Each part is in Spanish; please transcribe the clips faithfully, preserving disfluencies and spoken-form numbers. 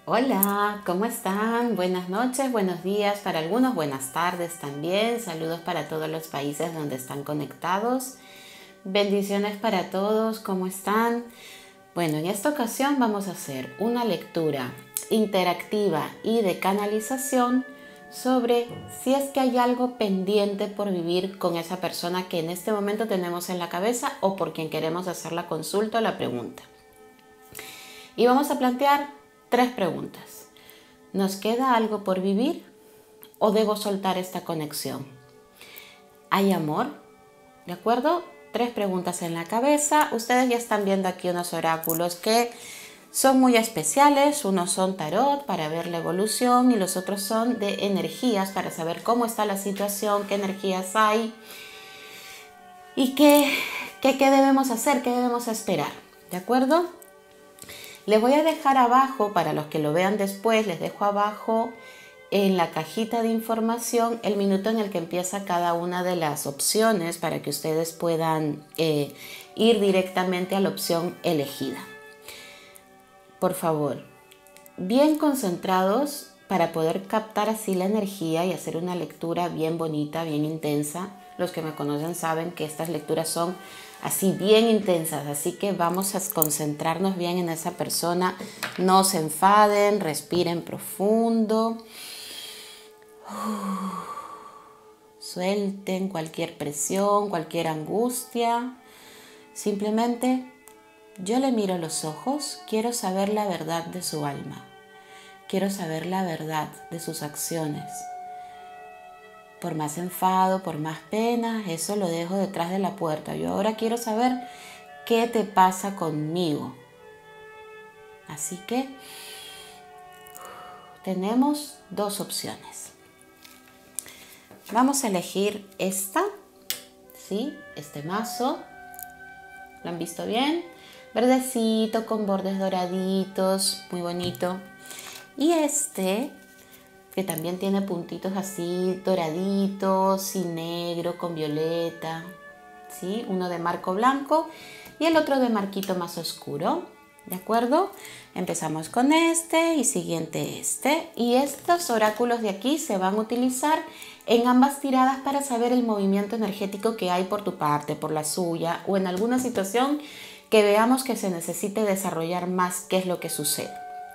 Hola, ¿cómo están? Buenas noches, buenos días, para algunos buenas tardes también. Saludos para todos los países donde están conectados. Bendiciones para todos, ¿cómo están? Bueno, en esta ocasión vamos a hacer una lectura interactiva y de canalización sobre si es que hay algo pendiente por vivir con esa persona que en este momento tenemos en la cabeza o por quien queremos hacer la consulta o la pregunta. Y vamos a plantear tres preguntas. ¿Nos queda algo por vivir o debo soltar esta conexión? ¿Hay amor? ¿De acuerdo? Tres preguntas en la cabeza. Ustedes ya están viendo aquí unos oráculos que son muy especiales. Unos son tarot para ver la evolución y los otros son de energías para saber cómo está la situación, qué energías hay y qué, qué, qué debemos hacer, qué debemos esperar. ¿De acuerdo? Les voy a dejar abajo, para los que lo vean después, les dejo abajo en la cajita de información el minuto en el que empieza cada una de las opciones para que ustedes puedan eh, ir directamente a la opción elegida. Por favor, bien concentrados para poder captar así la energía y hacer una lectura bien bonita, bien intensa. Los que me conocen saben que estas lecturas son así bien intensas, así que vamos a concentrarnos bien en esa persona. No se enfaden, respiren profundo. Suelten cualquier presión, cualquier angustia. Simplemente yo le miro los ojos, quiero saber la verdad de su alma. Quiero saber la verdad de sus acciones. Por más enfado, por más pena, eso lo dejo detrás de la puerta. Yo ahora quiero saber qué te pasa conmigo. Así que tenemos dos opciones. Vamos a elegir esta, ¿sí? Este mazo. ¿Lo han visto bien? Verdecito con bordes doraditos, muy bonito. Y este, que también tiene puntitos así doraditos y negro con violeta, ¿sí? Uno de marco blanco y el otro de marquito más oscuro, ¿de acuerdo? Empezamos con este y siguiente este. Y estos oráculos de aquí se van a utilizar en ambas tiradas para saber el movimiento energético que hay por tu parte, por la suya o en alguna situación que veamos que se necesite desarrollar más qué es lo que sucede.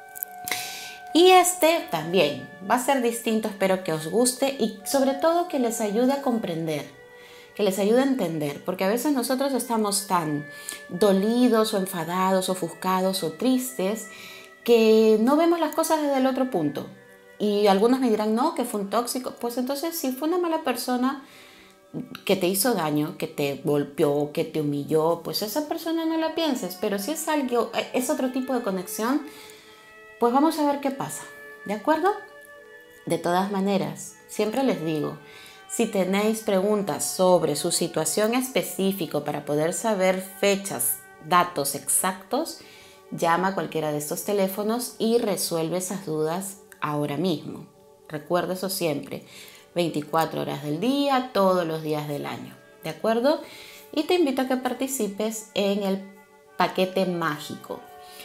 Y este también va a ser distinto, espero que os guste y sobre todo que les ayude a comprender, que les ayude a entender, porque a veces nosotros estamos tan dolidos o enfadados, ofuscados o tristes que no vemos las cosas desde el otro punto. Y algunos me dirán, no, que fue un tóxico. Pues entonces si fue una mala persona que te hizo daño, que te golpeó, que te humilló, pues esa persona no la pienses, pero si es algo, es otro tipo de conexión, pues vamos a ver qué pasa, ¿de acuerdo? De todas maneras, siempre les digo, si tenéis preguntas sobre su situación específica para poder saber fechas, datos exactos, llama a cualquiera de estos teléfonos y resuelve esas dudas ahora mismo. Recuerda eso siempre, veinticuatro horas del día, todos los días del año, ¿de acuerdo? Y te invito a que participes en el paquete mágico.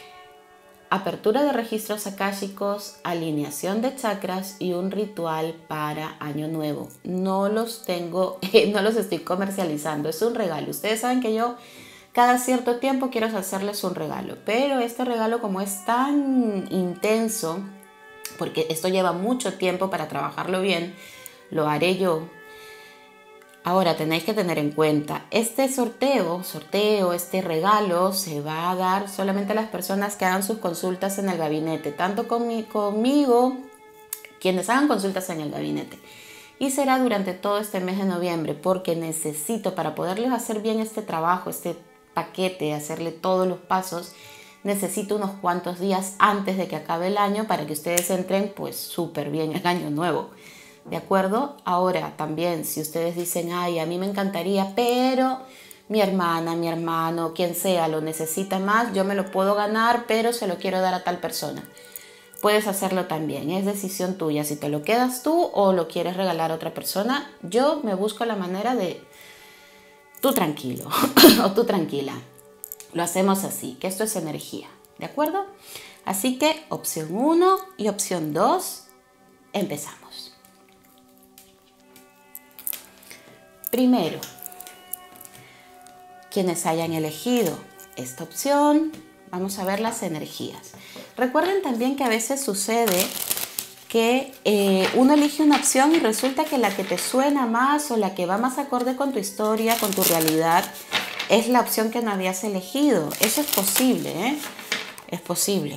Apertura de registros akáshicos, alineación de chakras y un ritual para Año Nuevo. No los tengo, no los estoy comercializando, es un regalo. Ustedes saben que yo cada cierto tiempo quiero hacerles un regalo, pero este regalo como es tan intenso, porque esto lleva mucho tiempo para trabajarlo bien, lo haré yo. Ahora tenéis que tener en cuenta, este sorteo, sorteo, este regalo se va a dar solamente a las personas que hagan sus consultas en el gabinete, tanto conmi- conmigo, quienes hagan consultas en el gabinete. Y será durante todo este mes de noviembre, porque necesito, para poderles hacer bien este trabajo, este paquete, hacerle todos los pasos, necesito unos cuantos días antes de que acabe el año para que ustedes entren pues súper bien el año nuevo. ¿De acuerdo? Ahora también si ustedes dicen, ay, a mí me encantaría, pero mi hermana, mi hermano, quien sea lo necesita más, yo me lo puedo ganar, pero se lo quiero dar a tal persona. Puedes hacerlo también, es decisión tuya, si te lo quedas tú o lo quieres regalar a otra persona. Yo me busco la manera de tú tranquilo o tú tranquila. Lo hacemos así, que esto es energía, ¿de acuerdo? Así que opción uno y opción dos, empezamos. Primero, quienes hayan elegido esta opción, vamos a ver las energías. Recuerden también que a veces sucede que eh, uno elige una opción y resulta que la que te suena más o la que va más acorde con tu historia, con tu realidad, es la opción que no habías elegido. Eso es posible, ¿eh? Es posible.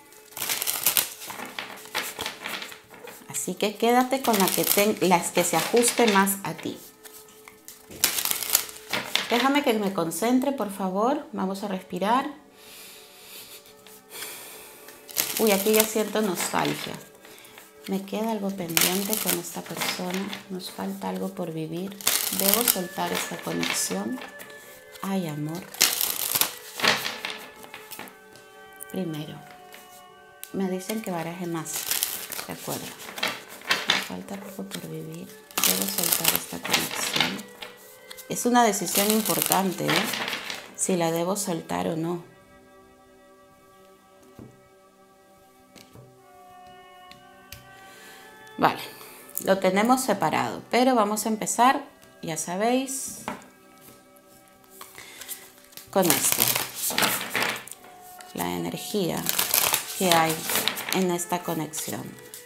Así que quédate con la que ten, las que se ajuste más a ti. Déjame que me concentre, por favor. Vamos a respirar. Uy, aquí ya siento nostalgia. Me queda algo pendiente con esta persona. Nos falta algo por vivir. Debo soltar esta conexión. Ay, amor. Primero, me dicen que baraje más. De acuerdo. Me falta algo por vivir. Debo soltar esta conexión. Es una decisión importante, ¿eh? Si la debo soltar o no. Vale, lo tenemos separado, pero vamos a empezar, ya sabéis, con esto. La energía que hay en esta conexión.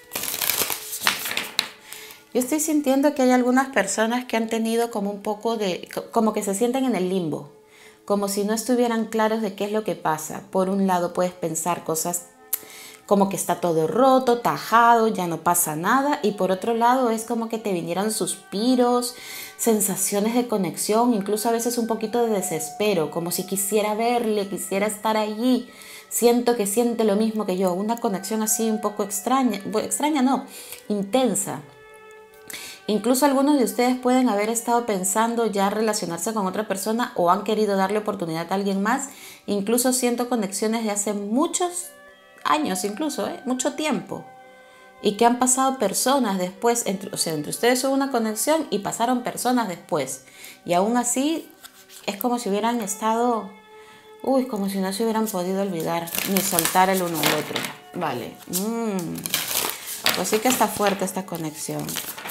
Yo estoy sintiendo que hay algunas personas que han tenido como un poco de, como que se sienten en el limbo, como si no estuvieran claros de qué es lo que pasa. Por un lado puedes pensar cosas como que está todo roto, tajado, ya no pasa nada, y por otro lado es como que te vinieran suspiros, sensaciones de conexión, incluso a veces un poquito de desespero, como si quisiera verle, quisiera estar allí. Siento que siente lo mismo que yo, una conexión así un poco extraña, extraña no, intensa. Incluso algunos de ustedes pueden haber estado pensando ya relacionarse con otra persona o han querido darle oportunidad a alguien más. Incluso siento conexiones de hace muchos años, incluso, ¿eh? mucho tiempo. Y que han pasado personas después, entre, o sea, entre ustedes hubo una conexión y pasaron personas después. Y aún así es como si hubieran estado, uy, como si no se hubieran podido olvidar ni soltar el uno al otro. Vale. Mm. Pues sí que está fuerte esta conexión.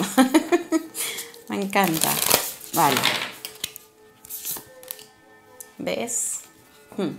Me encanta. Vale. ¿Ves? Hmm.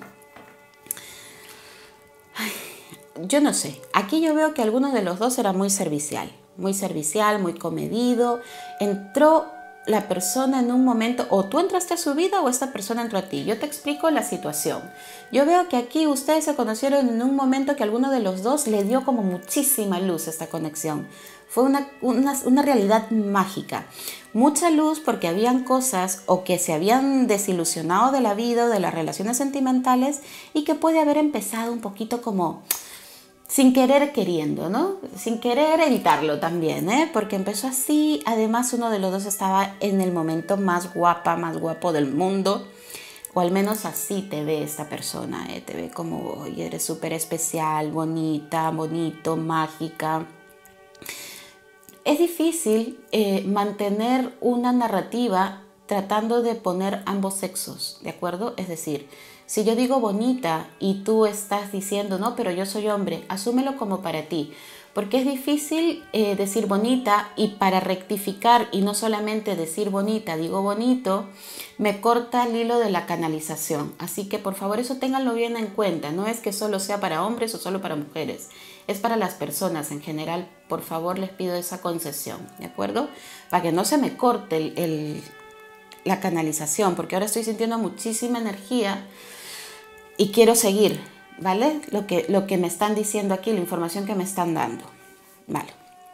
Ay, yo no sé. Aquí yo veo que alguno de los dos era muy servicial. Muy servicial, muy comedido. Entró la persona en un momento, o tú entraste a su vida o esta persona entró a ti. Yo te explico la situación. Yo veo que aquí ustedes se conocieron en un momento que alguno de los dos le dio como muchísima luz a esta conexión. Fue una, una, una realidad mágica. Mucha luz porque habían cosas o que se habían desilusionado de la vida o de las relaciones sentimentales y que puede haber empezado un poquito como sin querer queriendo, ¿no? Sin querer evitarlo también, ¿eh? Porque empezó así. Además, uno de los dos estaba en el momento más guapa, más guapo del mundo. O al menos así te ve esta persona, ¿eh? Te ve como, oye, eres súper especial, bonita, bonito, mágica. Es difícil eh, mantener una narrativa tratando de poner ambos sexos, ¿de acuerdo? Es decir, si yo digo bonita y tú estás diciendo, no, pero yo soy hombre, asúmelo como para ti. Porque es difícil eh, decir bonita y para rectificar y no solamente decir bonita, digo bonito, me corta el hilo de la canalización. Así que por favor eso ténganlo bien en cuenta. No es que solo sea para hombres o solo para mujeres. Es para las personas en general. Por favor les pido esa concesión, ¿de acuerdo? Para que no se me corte el, el, la canalización, porque ahora estoy sintiendo muchísima energía y quiero seguir, ¿vale? Lo que, lo que me están diciendo aquí, la información que me están dando. Vale.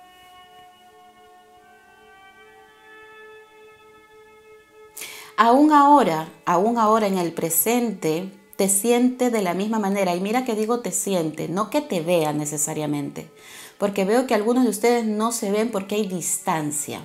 Aún ahora, aún ahora en el presente, te siente de la misma manera. Y mira que digo te siente, no que te vea necesariamente. Porque veo que algunos de ustedes no se ven porque hay distancia.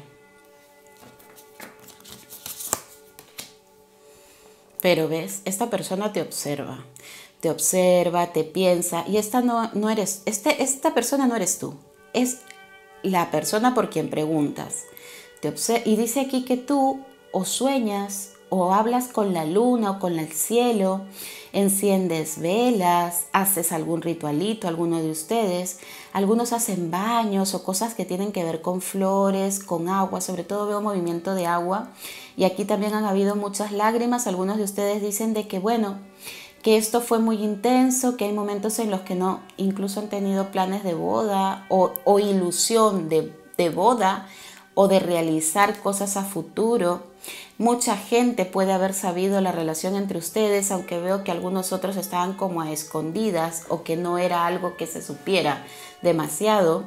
Pero ves, esta persona te observa. Te observa, te piensa. Y esta no, no eres, este, esta persona no eres tú. Es la persona por quien preguntas. Te observa, y dice aquí que tú o sueñas o hablas con la luna o con el cielo, enciendes velas, haces algún ritualito, alguno de ustedes. Algunos hacen baños o cosas que tienen que ver con flores, con agua, sobre todo veo movimiento de agua. Y aquí también han habido muchas lágrimas. Algunos de ustedes dicen de que, bueno, que esto fue muy intenso, que hay momentos en los que no, incluso han tenido planes de boda o, o ilusión de, de boda o de realizar cosas a futuro. Mucha gente puede haber sabido la relación entre ustedes, aunque veo que algunos otros estaban como a escondidas o que no era algo que se supiera demasiado.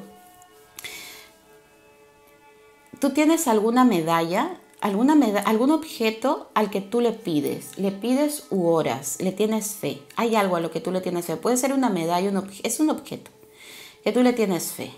¿Tú tienes alguna medalla? Alguna meda- algún objeto al que tú le pides, le pides u oras, le tienes fe? Hay algo a lo que tú le tienes fe. Puede ser una medalla, un es un objeto que tú le tienes fe.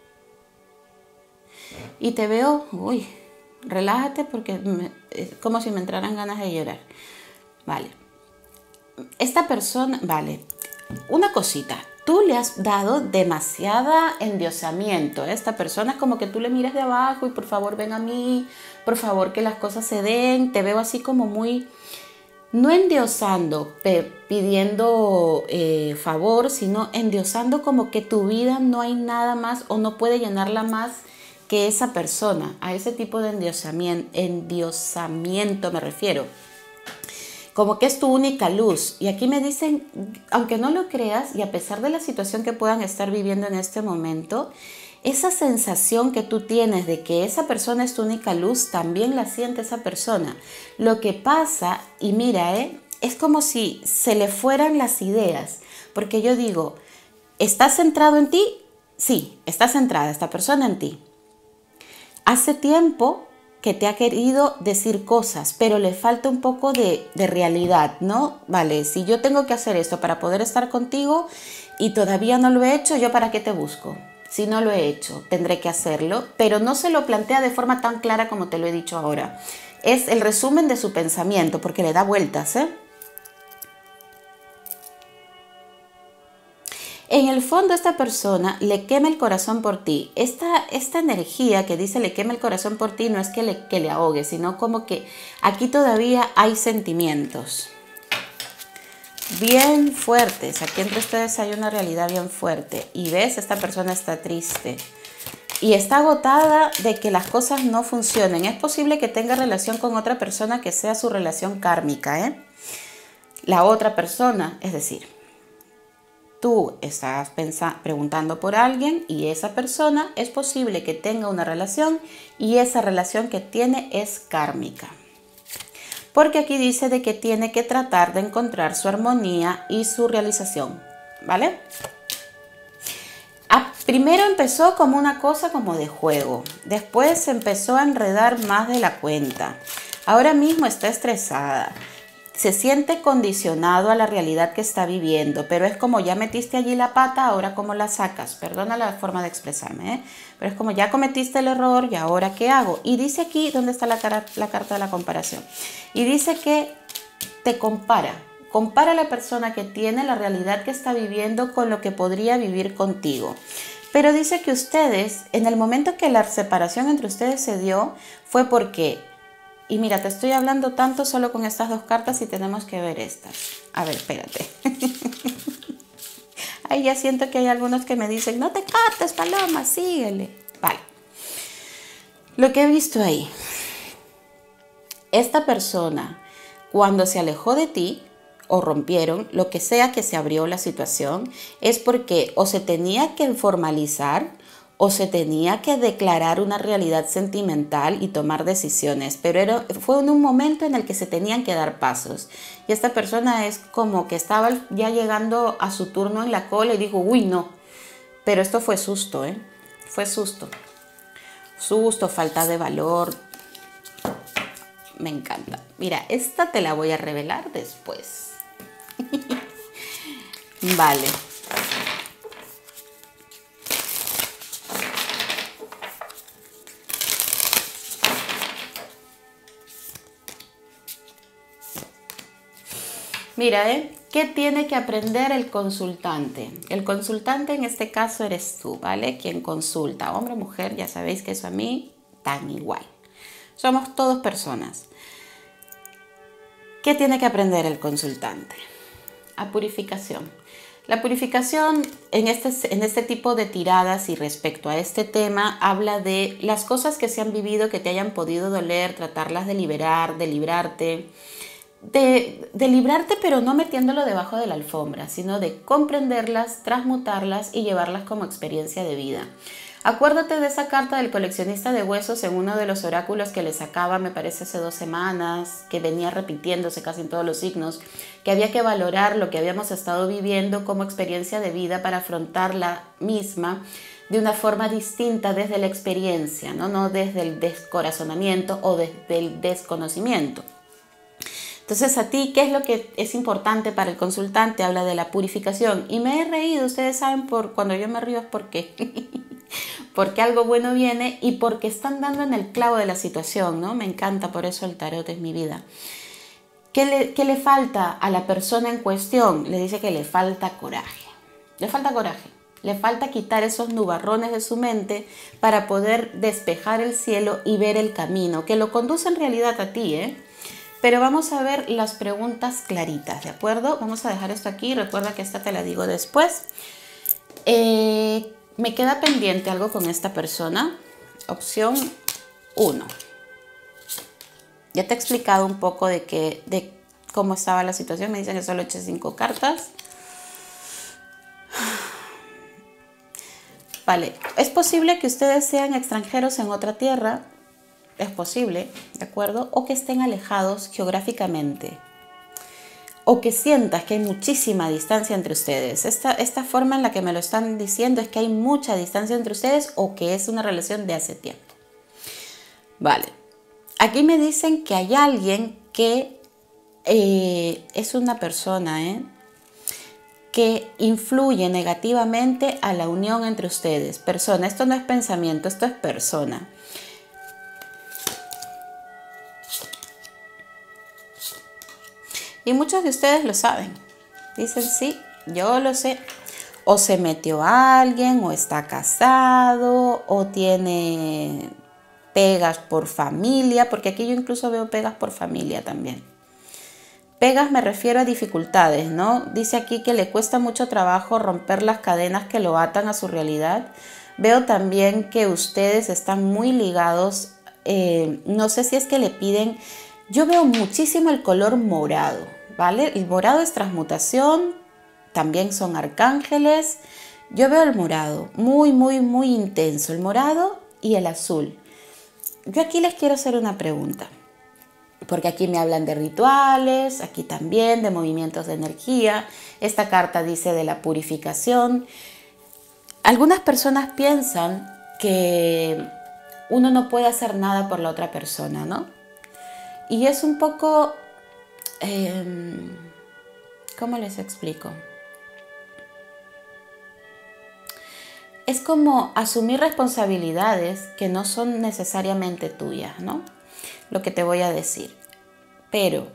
Y te veo, uy, relájate porque me, es como si me entraran ganas de llorar. Vale. Esta persona, vale, una cosita. Tú le has dado demasiada endiosamiento a esta persona. Es como que tú le miras de abajo y por favor ven a mí, por favor que las cosas se den. Te veo así como muy, no endiosando, pidiendo eh, favor, sino endiosando como que tu vida no hay nada más o no puede llenarla más que esa persona. A ese tipo de endiosamiento, endiosamiento me refiero. Como que es tu única luz. Y aquí me dicen, aunque no lo creas, y a pesar de la situación que puedan estar viviendo en este momento, esa sensación que tú tienes de que esa persona es tu única luz, también la siente esa persona. Lo que pasa, y mira, ¿eh? es como si se le fueran las ideas. Porque yo digo, ¿estás centrado en ti? Sí, está centrada esta persona en ti. Hace tiempo que te ha querido decir cosas, pero le falta un poco de, de realidad, ¿no? Vale, si yo tengo que hacer esto para poder estar contigo y todavía no lo he hecho, ¿yo para qué te busco? Si no lo he hecho, tendré que hacerlo, pero no se lo plantea de forma tan clara como te lo he dicho ahora. Es el resumen de su pensamiento, porque le da vueltas, ¿eh? En el fondo esta persona le quema el corazón por ti. Esta, esta energía que dice le quema el corazón por ti no es que le, que le ahogue, sino como que aquí todavía hay sentimientos bien fuertes. Aquí entre ustedes hay una realidad bien fuerte. Y ves, esta persona está triste y está agotada de que las cosas no funcionen. Es posible que tenga relación con otra persona que sea su relación kármica, ¿eh? La otra persona, es decir, tú estás pensando, preguntando por alguien y esa persona es posible que tenga una relación y esa relación que tiene es kármica. Porque aquí dice de que tiene que tratar de encontrar su armonía y su realización, ¿vale? Ah, primero empezó como una cosa como de juego, después se empezó a enredar más de la cuenta. Ahora mismo está estresada. Se siente condicionado a la realidad que está viviendo, pero es como ya metiste allí la pata, ahora cómo la sacas. Perdona la forma de expresarme, ¿eh? Pero es como ya cometiste el error y ahora qué hago. Y dice aquí, ¿dónde está la, cara, la carta de la comparación? Y dice que te compara. Compara a la persona que tiene la realidad que está viviendo con lo que podría vivir contigo. Pero dice que ustedes, en el momento que la separación entre ustedes se dio, fue porque... Y mira, te estoy hablando tanto solo con estas dos cartas y tenemos que ver estas. A ver, espérate. Ahí ya siento que hay algunos que me dicen, no te cortes, Paloma, síguele. Vale. Lo que he visto ahí. Esta persona, cuando se alejó de ti o rompieron, lo que sea que se abrió la situación, es porque o se tenía que formalizar o se tenía que declarar una realidad sentimental y tomar decisiones, pero era, fue en un momento en el que se tenían que dar pasos. Y esta persona es como que estaba ya llegando a su turno en la cola y dijo, uy, no. Pero esto fue susto, ¿eh? Fue susto. Susto, falta de valor. Me encanta. Mira, esta te la voy a revelar después. Vale. Mira, ¿eh? ¿Qué tiene que aprender el consultante? El consultante en este caso eres tú, ¿vale? Quien consulta, hombre o mujer, ya sabéis que eso a mí tan igual. Somos todos personas. ¿Qué tiene que aprender el consultante? A purificación. La purificación en este, en este tipo de tiradas y respecto a este tema habla de las cosas que se han vivido, que te hayan podido doler, tratarlas de liberar, de librarte, de, de librarte pero no metiéndolo debajo de la alfombra, sino de comprenderlas, transmutarlas y llevarlas como experiencia de vida. Acuérdate de esa carta del coleccionista de huesos en uno de los oráculos que le sacaba, me parece hace dos semanas, que venía repitiéndose casi en todos los signos, que había que valorar lo que habíamos estado viviendo como experiencia de vida para afrontar la misma de una forma distinta desde la experiencia, no, no desde el descorazonamiento o desde el desconocimiento. Entonces, a ti, ¿qué es lo que es importante para el consultante? Habla de la purificación. Y me he reído, ustedes saben, por cuando yo me río es porque, porque algo bueno viene y porque están dando en el clavo de la situación, ¿no? Me encanta, por eso el tarot es mi vida. ¿Qué le, qué le falta a la persona en cuestión? Le dice que le falta coraje. Le falta coraje. Le falta quitar esos nubarrones de su mente para poder despejar el cielo y ver el camino, que lo conduce en realidad a ti, ¿eh? Pero vamos a ver las preguntas claritas, ¿de acuerdo? Vamos a dejar esto aquí. Recuerda que esta te la digo después. Eh, me queda pendiente algo con esta persona. Opción uno. Ya te he explicado un poco de, que, de cómo estaba la situación. Me dicen que solo eché cinco cartas. Vale, es posible que ustedes sean extranjeros en otra tierra. Es posible, ¿de acuerdo? O que estén alejados geográficamente. O que sientas que hay muchísima distancia entre ustedes. Esta, esta forma en la que me lo están diciendo es que hay mucha distancia entre ustedes o que es una relación de hace tiempo. Vale. Aquí me dicen que hay alguien que eh, es una persona, ¿eh? que influye negativamente a la unión entre ustedes. Persona, esto no es pensamiento, esto es persona. Y muchos de ustedes lo saben. Dicen, sí, yo lo sé. O se metió a alguien, o está casado, o tiene pegas por familia, porque aquí yo incluso veo pegas por familia también. Pegas me refiero a dificultades, ¿no? Dice aquí que le cuesta mucho trabajo romper las cadenas que lo atan a su realidad. Veo también que ustedes están muy ligados, eh, no sé si es que le piden, yo veo muchísimo el color morado, ¿vale? El morado es transmutación, también son arcángeles. Yo veo el morado, muy, muy, muy intenso, el morado y el azul. Yo aquí les quiero hacer una pregunta. Porque aquí me hablan de rituales, aquí también de movimientos de energía. Esta carta dice de la purificación. Algunas personas piensan que uno no puede hacer nada por la otra persona, ¿no? Y es un poco... Eh, ¿Cómo les explico? Es como asumir responsabilidades que no son necesariamente tuyas, ¿no? Lo que te voy a decir. Pero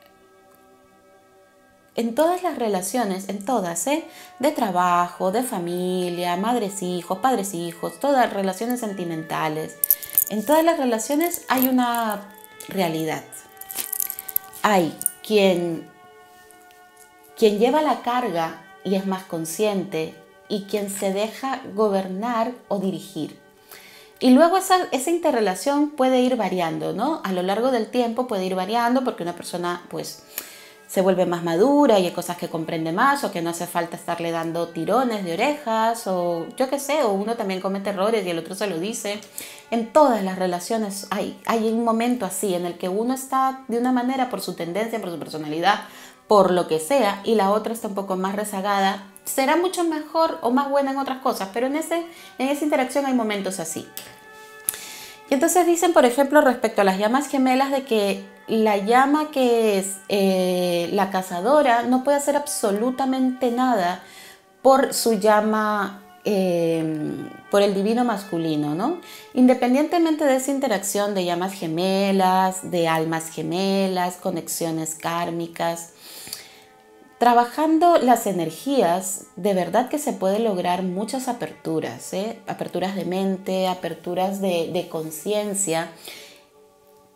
en todas las relaciones, en todas, ¿eh? De trabajo, de familia, madres, hijos, padres, hijos, todas relaciones sentimentales, en todas las relaciones hay una realidad. Hay quien, quien lleva la carga y es más consciente y quien se deja gobernar o dirigir. Y luego esa, esa interrelación puede ir variando, ¿no? A lo largo del tiempo puede ir variando porque una persona pues se vuelve más madura y hay cosas que comprende más o que no hace falta estarle dando tirones de orejas o yo qué sé, o uno también comete errores y el otro se lo dice. En todas las relaciones hay, hay un momento así en el que uno está de una manera por su tendencia, por su personalidad, por lo que sea, y la otra está un poco más rezagada. Será mucho mejor o más buena en otras cosas, pero en, ese, en esa interacción hay momentos así. Y entonces dicen, por ejemplo, respecto a las llamas gemelas, de que la llama que es eh, la cazadora no puede hacer absolutamente nada por su llama, eh, por el divino masculino, ¿no? Independientemente de esa interacción de llamas gemelas, de almas gemelas, conexiones kármicas, trabajando las energías, de verdad que se puede lograr muchas aperturas, ¿eh? Aperturas de mente, aperturas de, de conciencia,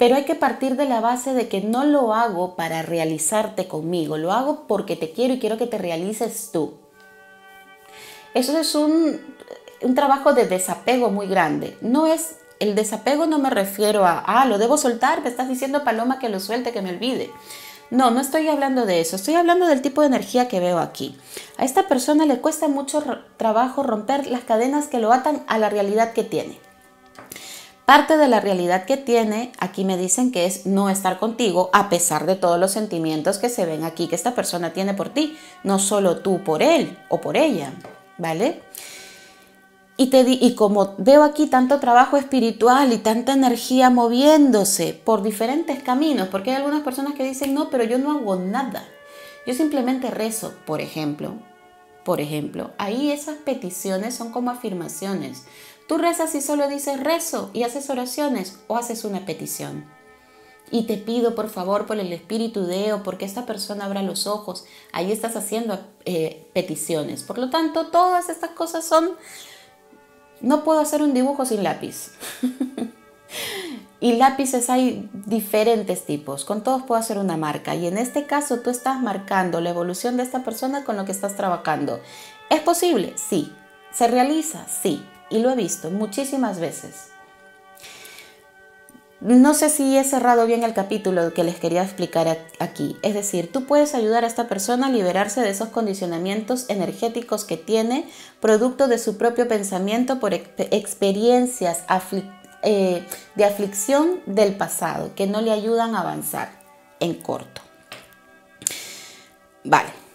pero hay que partir de la base de que no lo hago para realizarte conmigo, lo hago porque te quiero y quiero que te realices tú. Eso es un, un trabajo de desapego muy grande. No es, el desapego no me refiero a, ah, lo debo soltar, me estás diciendo, Paloma, que lo suelte, que me olvide. No, no estoy hablando de eso, estoy hablando del tipo de energía que veo aquí. A esta persona le cuesta mucho trabajo romper las cadenas que lo atan a la realidad que tiene. Parte de la realidad que tiene, aquí me dicen que es no estar contigo a pesar de todos los sentimientos que se ven aquí que esta persona tiene por ti, no solo tú por él o por ella, ¿vale? Y, te di, y como veo aquí tanto trabajo espiritual y tanta energía moviéndose por diferentes caminos, porque hay algunas personas que dicen, no, pero yo no hago nada, yo simplemente rezo, por ejemplo, por ejemplo, ahí esas peticiones son como afirmaciones. Tú rezas y solo dices rezo y haces oraciones o haces una petición. Y te pido por favor por el espíritu de o porque esta persona abra los ojos. Ahí estás haciendo eh, peticiones. Por lo tanto, todas estas cosas son... No puedo hacer un dibujo sin lápiz. Y lápices hay diferentes tipos. Con todos puedo hacer una marca. Y en este caso tú estás marcando la evolución de esta persona con lo que estás trabajando. ¿Es posible? Sí. ¿Se realiza? Sí. Y lo he visto muchísimas veces. No sé si he cerrado bien el capítulo que les quería explicar aquí. Es decir, tú puedes ayudar a esta persona a liberarse de esos condicionamientos energéticos que tiene, producto de su propio pensamiento por experiencias afli eh, de aflicción del pasado, que no le ayudan a avanzar en corto. Vale.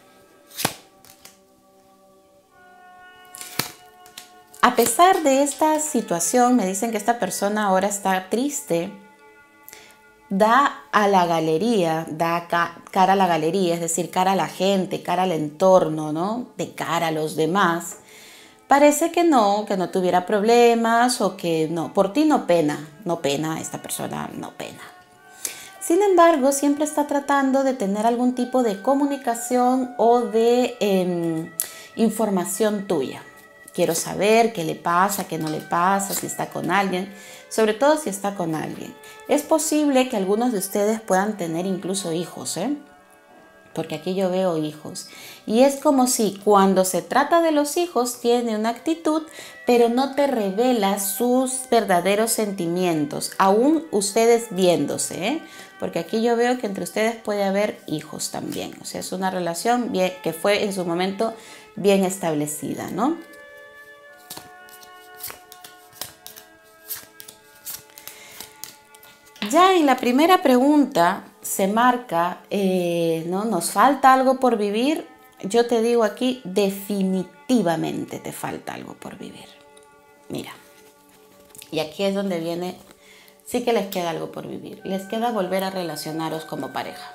A pesar de esta situación, me dicen que esta persona ahora está triste, da a la galería, da ca cara a la galería, es decir, cara a la gente, cara al entorno, ¿no? De cara a los demás. Parece que no, que no tuviera problemas o que no, por ti no pena, no pena, esta persona no pena. Sin embargo, siempre está tratando de tener algún tipo de comunicación o de eh, información tuya. Quiero saber qué le pasa, qué no le pasa, si está con alguien, sobre todo si está con alguien. Es posible que algunos de ustedes puedan tener incluso hijos, ¿eh? Porque aquí yo veo hijos. Y es como si cuando se trata de los hijos tiene una actitud, pero no te revela sus verdaderos sentimientos, aún ustedes viéndose, ¿eh? Porque aquí yo veo que entre ustedes puede haber hijos también. O sea, es una relación bien, que fue en su momento bien establecida, ¿no? Ya en la primera pregunta se marca, eh, ¿no? ¿Nos falta algo por vivir? Yo te digo aquí, definitivamente te falta algo por vivir. Mira, y aquí es donde viene, sí que les queda algo por vivir. Les queda volver a relacionaros como pareja.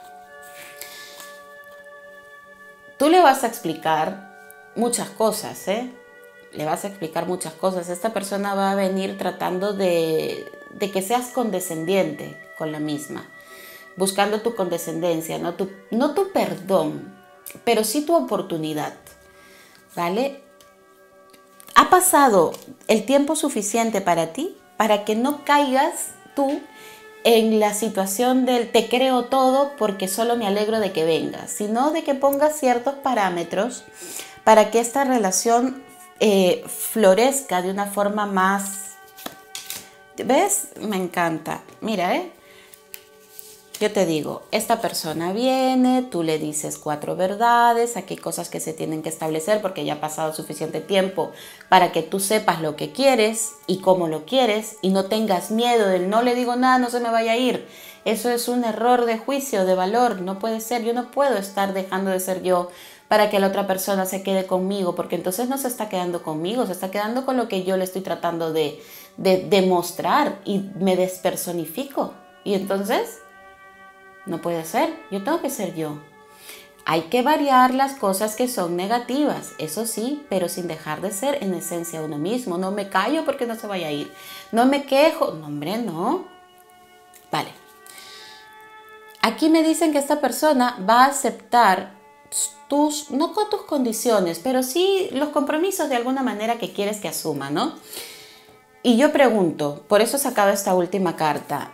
Tú le vas a explicar muchas cosas, ¿eh? Le vas a explicar muchas cosas. Esta persona va a venir tratando de... de que seas condescendiente con la misma, buscando tu condescendencia, no tu, no tu perdón, pero sí tu oportunidad, ¿vale? ¿Ha pasado el tiempo suficiente para ti para que no caigas tú en la situación del te creo todo porque solo me alegro de que vengas, sino de que pongas ciertos parámetros para que esta relación eh, florezca de una forma más... ¿Ves? Me encanta. Mira, ¿eh? Yo te digo, esta persona viene, tú le dices cuatro verdades, aquí hay cosas que se tienen que establecer porque ya ha pasado suficiente tiempo para que tú sepas lo que quieres y cómo lo quieres y no tengas miedo del no le digo nada, no se me vaya a ir. Eso es un error de juicio, de valor, no puede ser. Yo no puedo estar dejando de ser yo para que la otra persona se quede conmigo, porque entonces no se está quedando conmigo, se está quedando con lo que yo le estoy tratando de, de demostrar y me despersonifico. Y entonces... no puede ser, yo tengo que ser yo. Hay que variar las cosas que son negativas, eso sí, pero sin dejar de ser en esencia uno mismo. No me callo porque no se vaya a ir. No me quejo. No, hombre, no. Vale. Aquí me dicen que esta persona va a aceptar tus, no con tus condiciones, pero sí los compromisos de alguna manera que quieres que asuma, ¿no? Y yo pregunto, por eso he sacado esta última carta.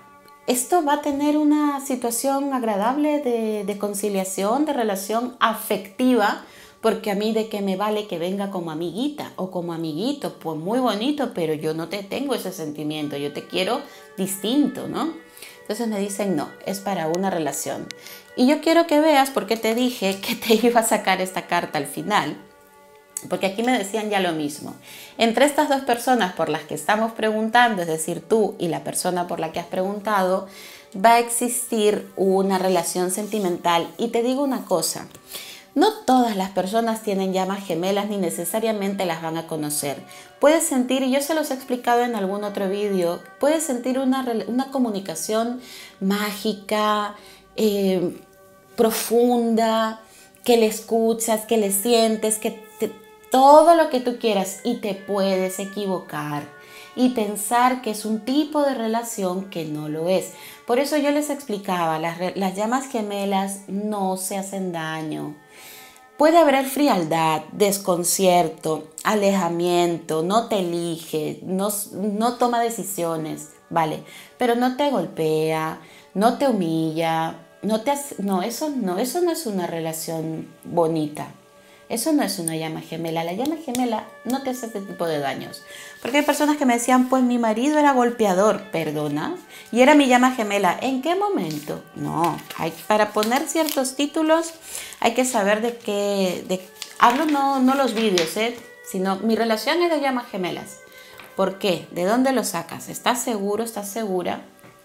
esto va a tener una situación agradable de, de conciliación, de relación afectiva, porque a mí de qué me vale que venga como amiguita o como amiguito, pues muy bonito, pero yo no te tengo ese sentimiento, yo te quiero distinto, ¿no? Entonces me dicen, no, es para una relación. Y yo quiero que veas por qué te dije que te iba a sacar esta carta al final. Porque aquí me decían ya lo mismo. Entre estas dos personas por las que estamos preguntando, es decir, tú y la persona por la que has preguntado, va a existir una relación sentimental. Y te digo una cosa, no todas las personas tienen llamas gemelas ni necesariamente las van a conocer. Puedes sentir, y yo se los he explicado en algún otro vídeo, puedes sentir una, una comunicación mágica, eh, profunda, que le escuchas, que le sientes, que te, todo lo que tú quieras, y te puedes equivocar y pensar que es un tipo de relación que no lo es. Por eso yo les explicaba, las, las llamas gemelas no se hacen daño. Puede haber frialdad, desconcierto, alejamiento, no te elige, no, no toma decisiones, ¿vale? Pero no te golpea, no te humilla, no te hace, no, eso no, eso no es una relación bonita. Eso no es una llama gemela. La llama gemela no te hace este tipo de daños. Porque hay personas que me decían, pues mi marido era golpeador, perdona, y era mi llama gemela. ¿En qué momento? No, hay, para poner ciertos títulos hay que saber de qué, de, hablo no, no los vídeos, ¿eh? Sino mi relación es de llamas gemelas. ¿Por qué? ¿De dónde lo sacas? ¿Estás seguro? ¿Estás segura?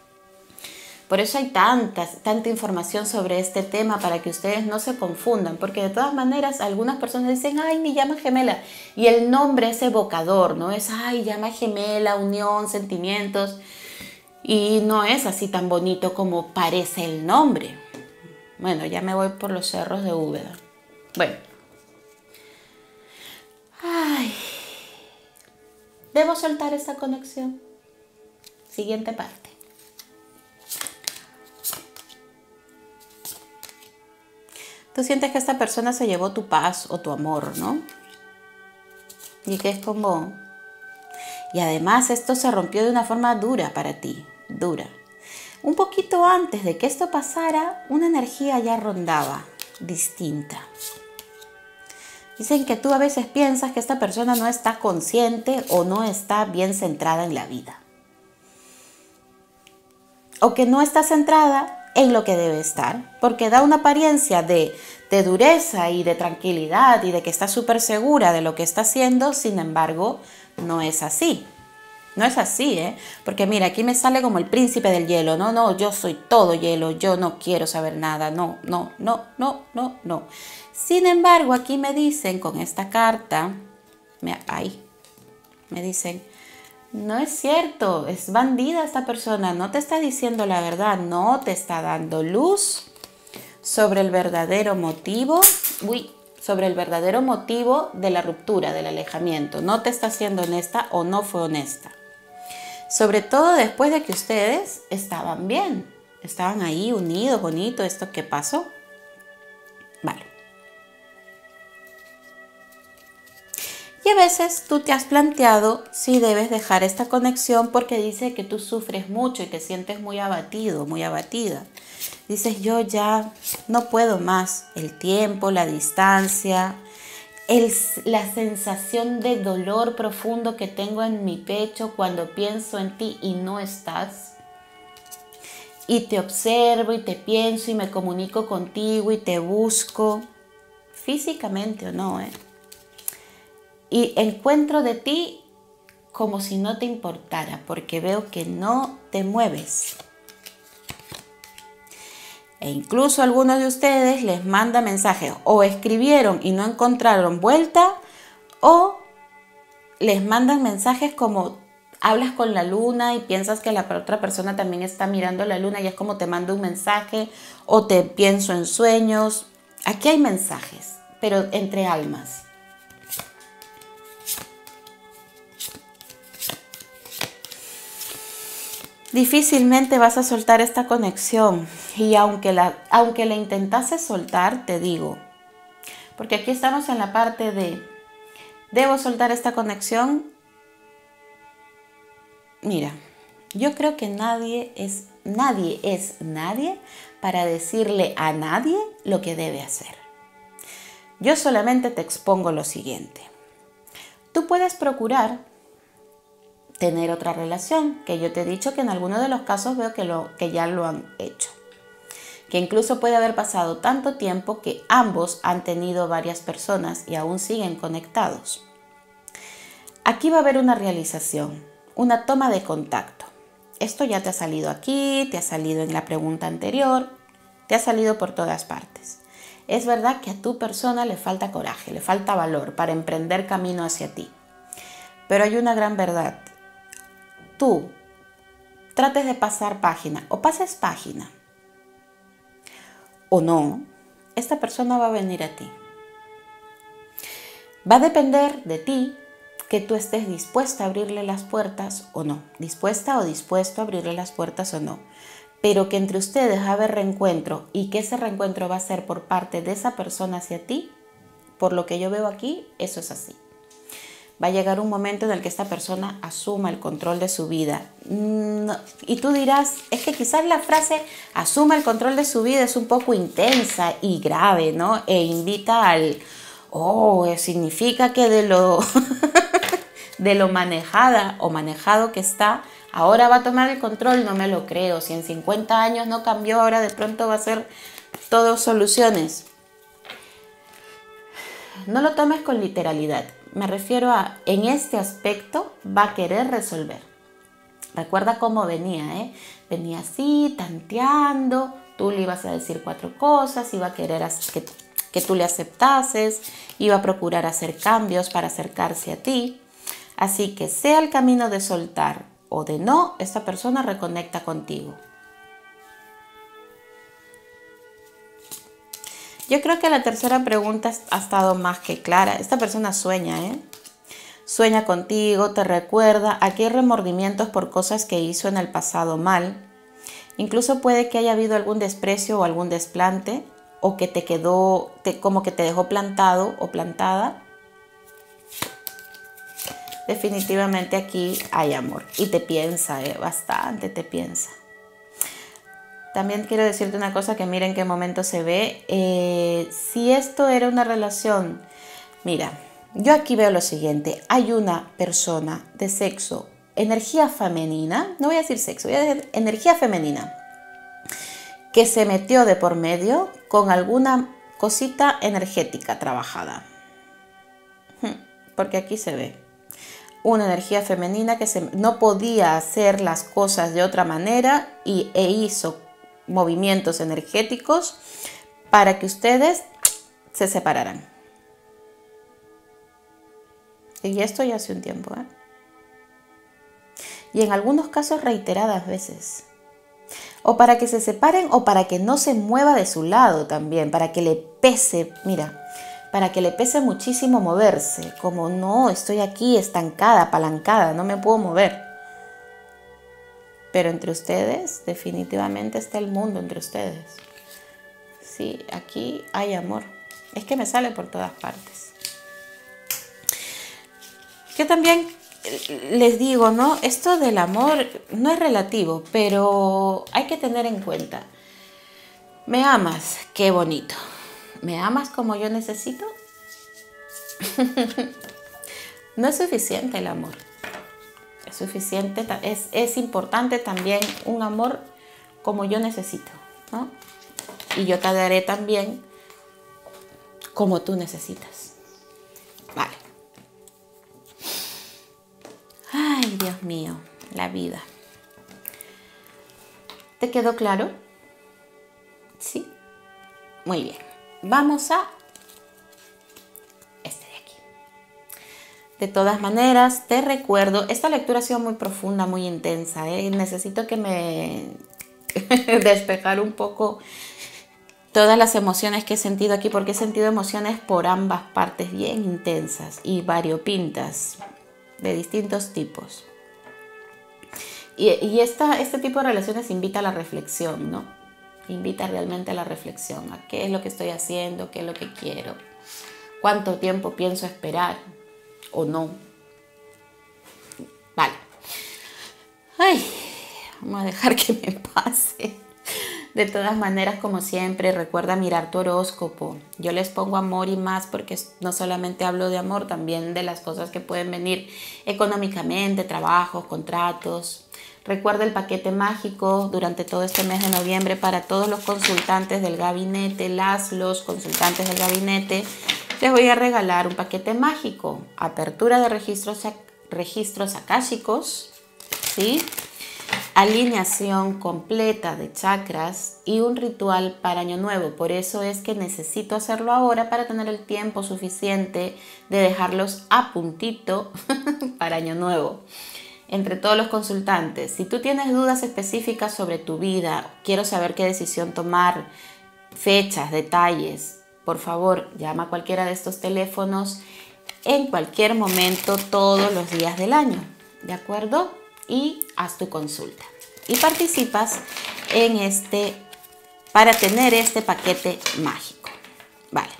Por eso hay tantas, tanta información sobre este tema para que ustedes no se confundan, porque de todas maneras algunas personas dicen, ay, mi llama gemela, y el nombre es evocador, ¿no? Es, ay, llama gemela, unión, sentimientos, y no es así tan bonito como parece el nombre. Bueno, ya me voy por los cerros de Úbeda. Bueno. Ay, ¿debo soltar esta conexión? Siguiente parte. Tú sientes que esta persona se llevó tu paz o tu amor, ¿no? Y que es como... Y además esto se rompió de una forma dura para ti, dura. Un poquito antes de que esto pasara, una energía ya rondaba, distinta. Dicen que tú a veces piensas que esta persona no está consciente o no está bien centrada en la vida. O que no está centrada en lo que debe estar, porque da una apariencia de, de dureza y de tranquilidad y de que está súper segura de lo que está haciendo, sin embargo, no es así. No es así, ¿eh? Porque mira, aquí me sale como el príncipe del hielo. No, no, yo soy todo hielo, yo no quiero saber nada. No, no, no, no, no, no. Sin embargo, aquí me dicen con esta carta, me, ay, me dicen, no es cierto, es bandida esta persona, no te está diciendo la verdad, no te está dando luz sobre el verdadero motivo, uy, sobre el verdadero motivo de la ruptura, del alejamiento. No te está siendo honesta o no fue honesta. Sobre todo después de que ustedes estaban bien, estaban ahí unidos, bonito, ¿esto qué pasó? Vale. Y a veces tú te has planteado si debes dejar esta conexión porque dice que tú sufres mucho y te sientes muy abatido, muy abatida. Dices, yo ya no puedo más. El tiempo, la distancia, el, la sensación de dolor profundo que tengo en mi pecho cuando pienso en ti y no estás. Y te observo y te pienso y me comunico contigo y te busco, físicamente o no, ¿eh? Y encuentro de ti como si no te importara, porque veo que no te mueves. E incluso algunos de ustedes les manda mensajes, o escribieron y no encontraron vuelta, o les mandan mensajes como hablas con la luna y piensas que la otra persona también está mirando la luna y es como te mando un mensaje, o te pienso en sueños. Aquí hay mensajes, pero entre almas. Difícilmente vas a soltar esta conexión y aunque la, aunque la intentases soltar, te digo, porque aquí estamos en la parte de, ¿debo soltar esta conexión? Mira, Yo creo que nadie es, nadie es nadie para decirle a nadie lo que debe hacer. Yo solamente te expongo lo siguiente. Tú puedes procurar tener otra relación, que yo te he dicho que en algunos de los casos veo que, lo, que ya lo han hecho. Que incluso puede haber pasado tanto tiempo que ambos han tenido varias personas y aún siguen conectados. Aquí va a haber una realización, una toma de contacto. Esto ya te ha salido aquí, te ha salido en la pregunta anterior, te ha salido por todas partes. Es verdad que a tu persona le falta coraje, le falta valor para emprender camino hacia ti. Pero hay una gran verdad. Tú trates de pasar página o pases página o no, esta persona va a venir a ti. Va a depender de ti que tú estés dispuesta a abrirle las puertas o no, dispuesta o dispuesto a abrirle las puertas o no, pero que entre ustedes va a haber reencuentro y que ese reencuentro va a ser por parte de esa persona hacia ti, por lo que yo veo aquí, eso es así. Va a llegar un momento en el que esta persona asuma el control de su vida. Y tú dirás, es que quizás la frase asuma el control de su vida es un poco intensa y grave, ¿no? E invita al, oh, significa que de lo, de lo manejada o manejado que está, ahora va a tomar el control. No me lo creo. Si en cincuenta años no cambió, ahora de pronto va a ser todo soluciones. No lo tomes con literalidad. Me refiero a, en este aspecto, va a querer resolver. Recuerda cómo venía, ¿eh? Venía así, tanteando, tú le ibas a decir cuatro cosas, iba a querer que, que tú le aceptases, iba a procurar hacer cambios para acercarse a ti. Así que sea el camino de soltar o de no, esta persona reconecta contigo. Yo creo que la tercera pregunta ha estado más que clara. Esta persona sueña, ¿eh? Sueña contigo, te recuerda. Aquí hay remordimientos por cosas que hizo en el pasado mal. Incluso puede que haya habido algún desprecio o algún desplante, o que te quedó, te, como que te dejó plantado o plantada. Definitivamente aquí hay amor. Y te piensa, ¿eh? Bastante te piensa. También quiero decirte una cosa que mira en qué momento se ve. Eh, si esto era una relación, mira, yo aquí veo lo siguiente. Hay una persona de sexo, energía femenina, no voy a decir sexo, voy a decir energía femenina, que se metió de por medio con alguna cosita energética trabajada. Porque aquí se ve una energía femenina que se, no podía hacer las cosas de otra manera y, e hizo movimientos energéticos para que ustedes se separaran. Y esto ya hace un tiempo, ¿eh? Y en algunos casos reiteradas veces. O para que se separen o para que no se mueva de su lado también, para que le pese, mira, para que le pese muchísimo moverse, como no, estoy aquí estancada, apalancada, no me puedo mover. Pero entre ustedes, definitivamente está el mundo entre ustedes. Sí, aquí hay amor. Es que me sale por todas partes. Yo también les digo, ¿no? Esto del amor no es relativo, pero hay que tener en cuenta. ¿Me amas? Qué bonito. ¿Me amas como yo necesito? No es suficiente el amor. Es suficiente, es, es importante también un amor como yo necesito, ¿no? Y yo te daré también como tú necesitas. Vale. Ay, Dios mío, la vida. ¿Te quedó claro? Sí. Muy bien. Vamos a este de aquí. De todas maneras, te recuerdo, esta lectura ha sido muy profunda, muy intensa, ¿eh? Necesito que me despejar un poco todas las emociones que he sentido aquí, porque he sentido emociones por ambas partes bien intensas y variopintas, de distintos tipos. Y, y esta, este tipo de relaciones invita a la reflexión, ¿no? Invita realmente a la reflexión, a qué es lo que estoy haciendo, qué es lo que quiero, cuánto tiempo pienso esperar o no. Vale. Ay, Vamos a dejar que me pase. De todas maneras, como siempre, recuerda mirar tu horóscopo. Yo les pongo amor y más porque no solamente hablo de amor, también de las cosas que pueden venir económicamente, trabajos, contratos. Recuerda el paquete mágico durante todo este mes de noviembre para todos los consultantes del gabinete, las, los consultantes del gabinete. Les voy a regalar un paquete mágico, apertura de registros, registros akáshicos, ¿sí? Alineación completa de chakras y un ritual para Año Nuevo. Por eso es que necesito hacerlo ahora para tener el tiempo suficiente de dejarlos a puntito para Año Nuevo. Entre todos los consultantes, si tú tienes dudas específicas sobre tu vida, quiero saber qué decisión tomar, fechas, detalles, por favor, llama a cualquiera de estos teléfonos en cualquier momento, todos los días del año, ¿de acuerdo? Y haz tu consulta y participas en este para tener este paquete mágico. Vale.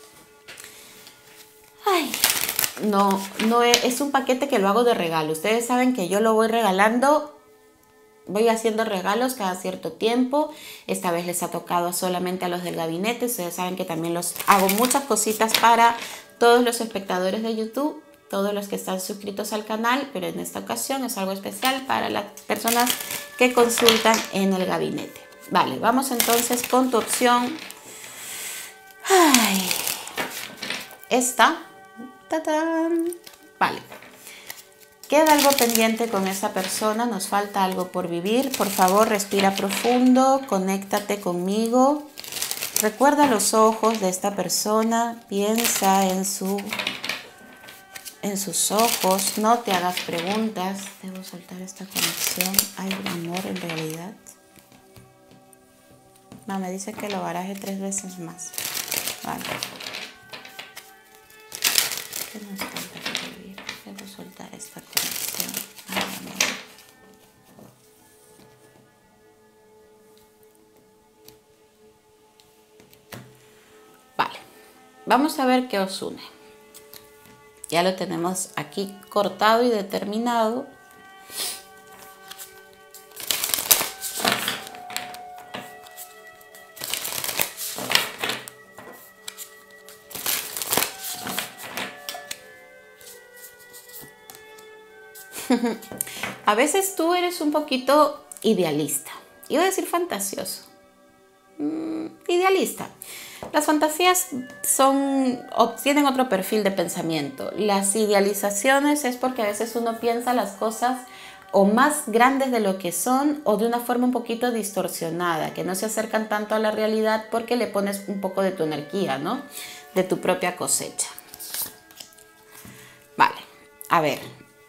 Ay, no, no es, es un paquete que lo hago de regalo. Ustedes saben que yo lo voy regalando, voy haciendo regalos cada cierto tiempo. Esta vez les ha tocado solamente a los del gabinete. Ustedes saben que también los hago muchas cositas para todos los espectadores de YouTube, todos los que están suscritos al canal, pero en esta ocasión es algo especial para las personas que consultan en el gabinete. Vale, vamos entonces con tu opción. Ay, esta. ¡Tatán! Vale. ¿Queda algo pendiente con esa persona? ¿Nos falta algo por vivir? Por favor, respira profundo, conéctate conmigo. Recuerda los ojos de esta persona, piensa en su... en sus ojos, no te hagas preguntas. Debo soltar esta conexión. Hay un amor en realidad. No, me dice que lo baraje tres veces más. Vale. ¿Qué nos falta por vivir? Debo soltar esta conexión. Ay, amor. Vale. Vamos a ver qué os une. Ya lo tenemos aquí cortado y determinado. A veces tú eres un poquito idealista. Iba a decir fantasioso. Mm, idealista. Las fantasías son, tienen otro perfil de pensamiento. Las idealizaciones es porque a veces uno piensa las cosas o más grandes de lo que son o de una forma un poquito distorsionada, que no se acercan tanto a la realidad porque le pones un poco de tu energía, ¿no? De tu propia cosecha. Vale, a ver.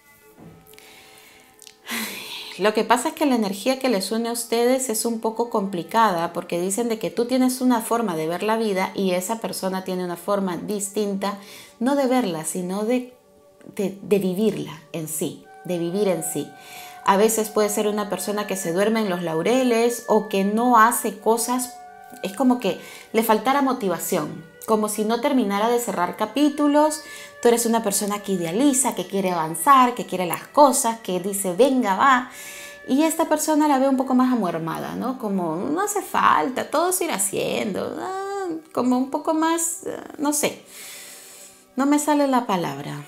Lo que pasa es que la energía que les une a ustedes es un poco complicada porque dicen de que tú tienes una forma de ver la vida y esa persona tiene una forma distinta, no de verla, sino de, de, de vivirla en sí, de vivir en sí. A veces puede ser una persona que se duerme en los laureles o que no hace cosas, es como que le faltara motivación, como si no terminara de cerrar capítulos. Tú eres una persona que idealiza, que quiere avanzar, que quiere las cosas, que dice venga, va. Y esta persona la ve un poco más amuermada, ¿no? Como no hace falta, todo se irá haciendo. Ah, como un poco más, no sé. No me sale la palabra.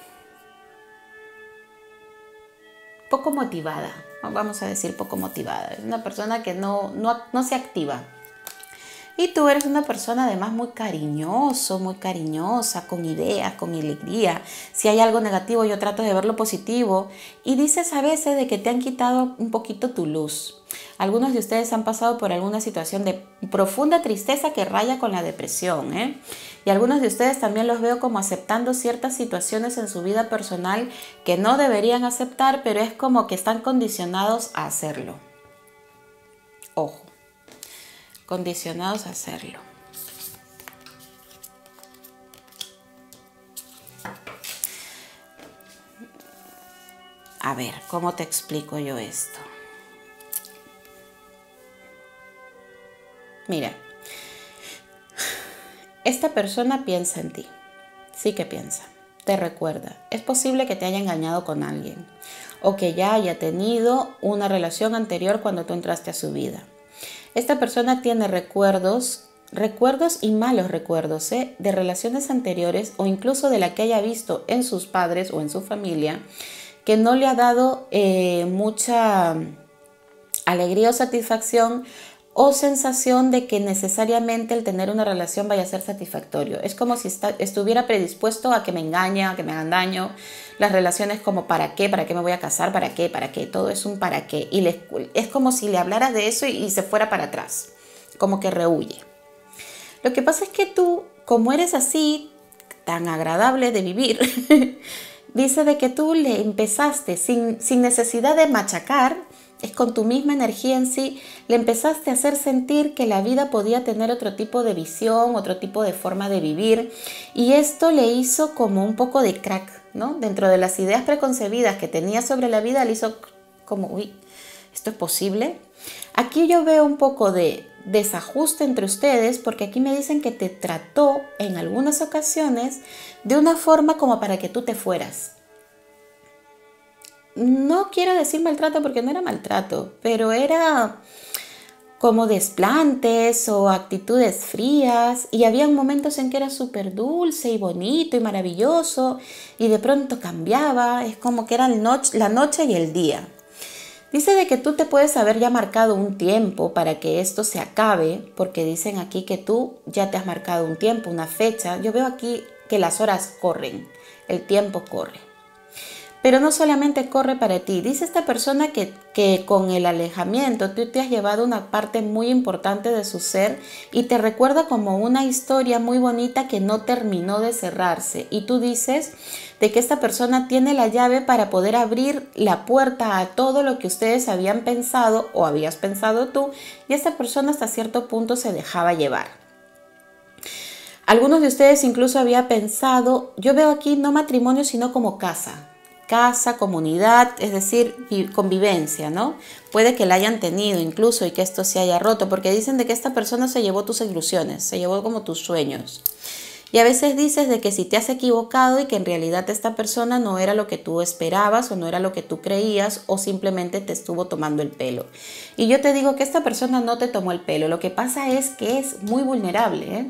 Poco motivada, vamos a decir poco motivada. Es una persona que no, no, no se activa. Y tú eres una persona además muy cariñoso, muy cariñosa, con ideas, con alegría. Si hay algo negativo, yo trato de verlo positivo. Y dices a veces de que te han quitado un poquito tu luz. Algunos de ustedes han pasado por alguna situación de profunda tristeza que raya con la depresión, ¿eh? Y algunos de ustedes también los veo como aceptando ciertas situaciones en su vida personal que no deberían aceptar, pero es como que están condicionados a hacerlo. Ojo. Condicionados a hacerlo. A ver, ¿cómo te explico yo esto? Mira, esta persona piensa en ti. Sí que piensa. Te recuerda. Es posible que te haya engañado con alguien. o que ya haya tenido una relación anterior cuando tú entraste a su vida. Esta persona tiene recuerdos, recuerdos y malos recuerdos, ¿eh? de relaciones anteriores o incluso de la que haya visto en sus padres o en su familia, que no le ha dado eh, mucha alegría o satisfacción o sensación de que necesariamente el tener una relación vaya a ser satisfactorio. Es como si está, estuviera predispuesto a que me engañe, a que me hagan daño. Las relaciones como ¿para qué? ¿Para qué me voy a casar? ¿Para qué? ¿Para qué? Todo es un ¿para qué? Y le, es como si le hablaras de eso y, y se fuera para atrás, como que rehuye. Lo que pasa es que tú, como eres así, tan agradable de vivir, dice de que tú le empezaste sin, sin necesidad de machacar, es con tu misma energía en sí, le empezaste a hacer sentir que la vida podía tener otro tipo de visión, otro tipo de forma de vivir, y esto le hizo como un poco de crack, ¿no? Dentro de las ideas preconcebidas que tenía sobre la vida, le hizo como, uy, ¿esto es posible? Aquí yo veo un poco de desajuste entre ustedes, porque aquí me dicen que te trató en algunas ocasiones de una forma como para que tú te fueras. No quiero decir maltrato porque no era maltrato, pero era como desplantes o actitudes frías, y había momentos en que era súper dulce y bonito y maravilloso y de pronto cambiaba, es como que era la noche y el día. Dice de que tú te puedes haber ya marcado un tiempo para que esto se acabe, porque dicen aquí que tú ya te has marcado un tiempo, una fecha. Yo veo aquí que las horas corren, el tiempo corre. Pero no solamente corre para ti. Dice esta persona que, que con el alejamiento tú te has llevado una parte muy importante de su ser y te recuerda como una historia muy bonita que no terminó de cerrarse. Y tú dices de que esta persona tiene la llave para poder abrir la puerta a todo lo que ustedes habían pensado o habías pensado tú, y esta persona hasta cierto punto se dejaba llevar. Algunos de ustedes incluso había pensado, yo veo aquí no matrimonio sino como casa. Casa, comunidad, es decir, convivencia, ¿no? Puede que la hayan tenido incluso y que esto se haya roto, porque dicen de que esta persona se llevó tus ilusiones, se llevó como tus sueños. Y a veces dices de que si te has equivocado y que en realidad esta persona no era lo que tú esperabas o no era lo que tú creías, o simplemente te estuvo tomando el pelo. Y yo te digo que esta persona no te tomó el pelo, lo que pasa es que es muy vulnerable, ¿eh?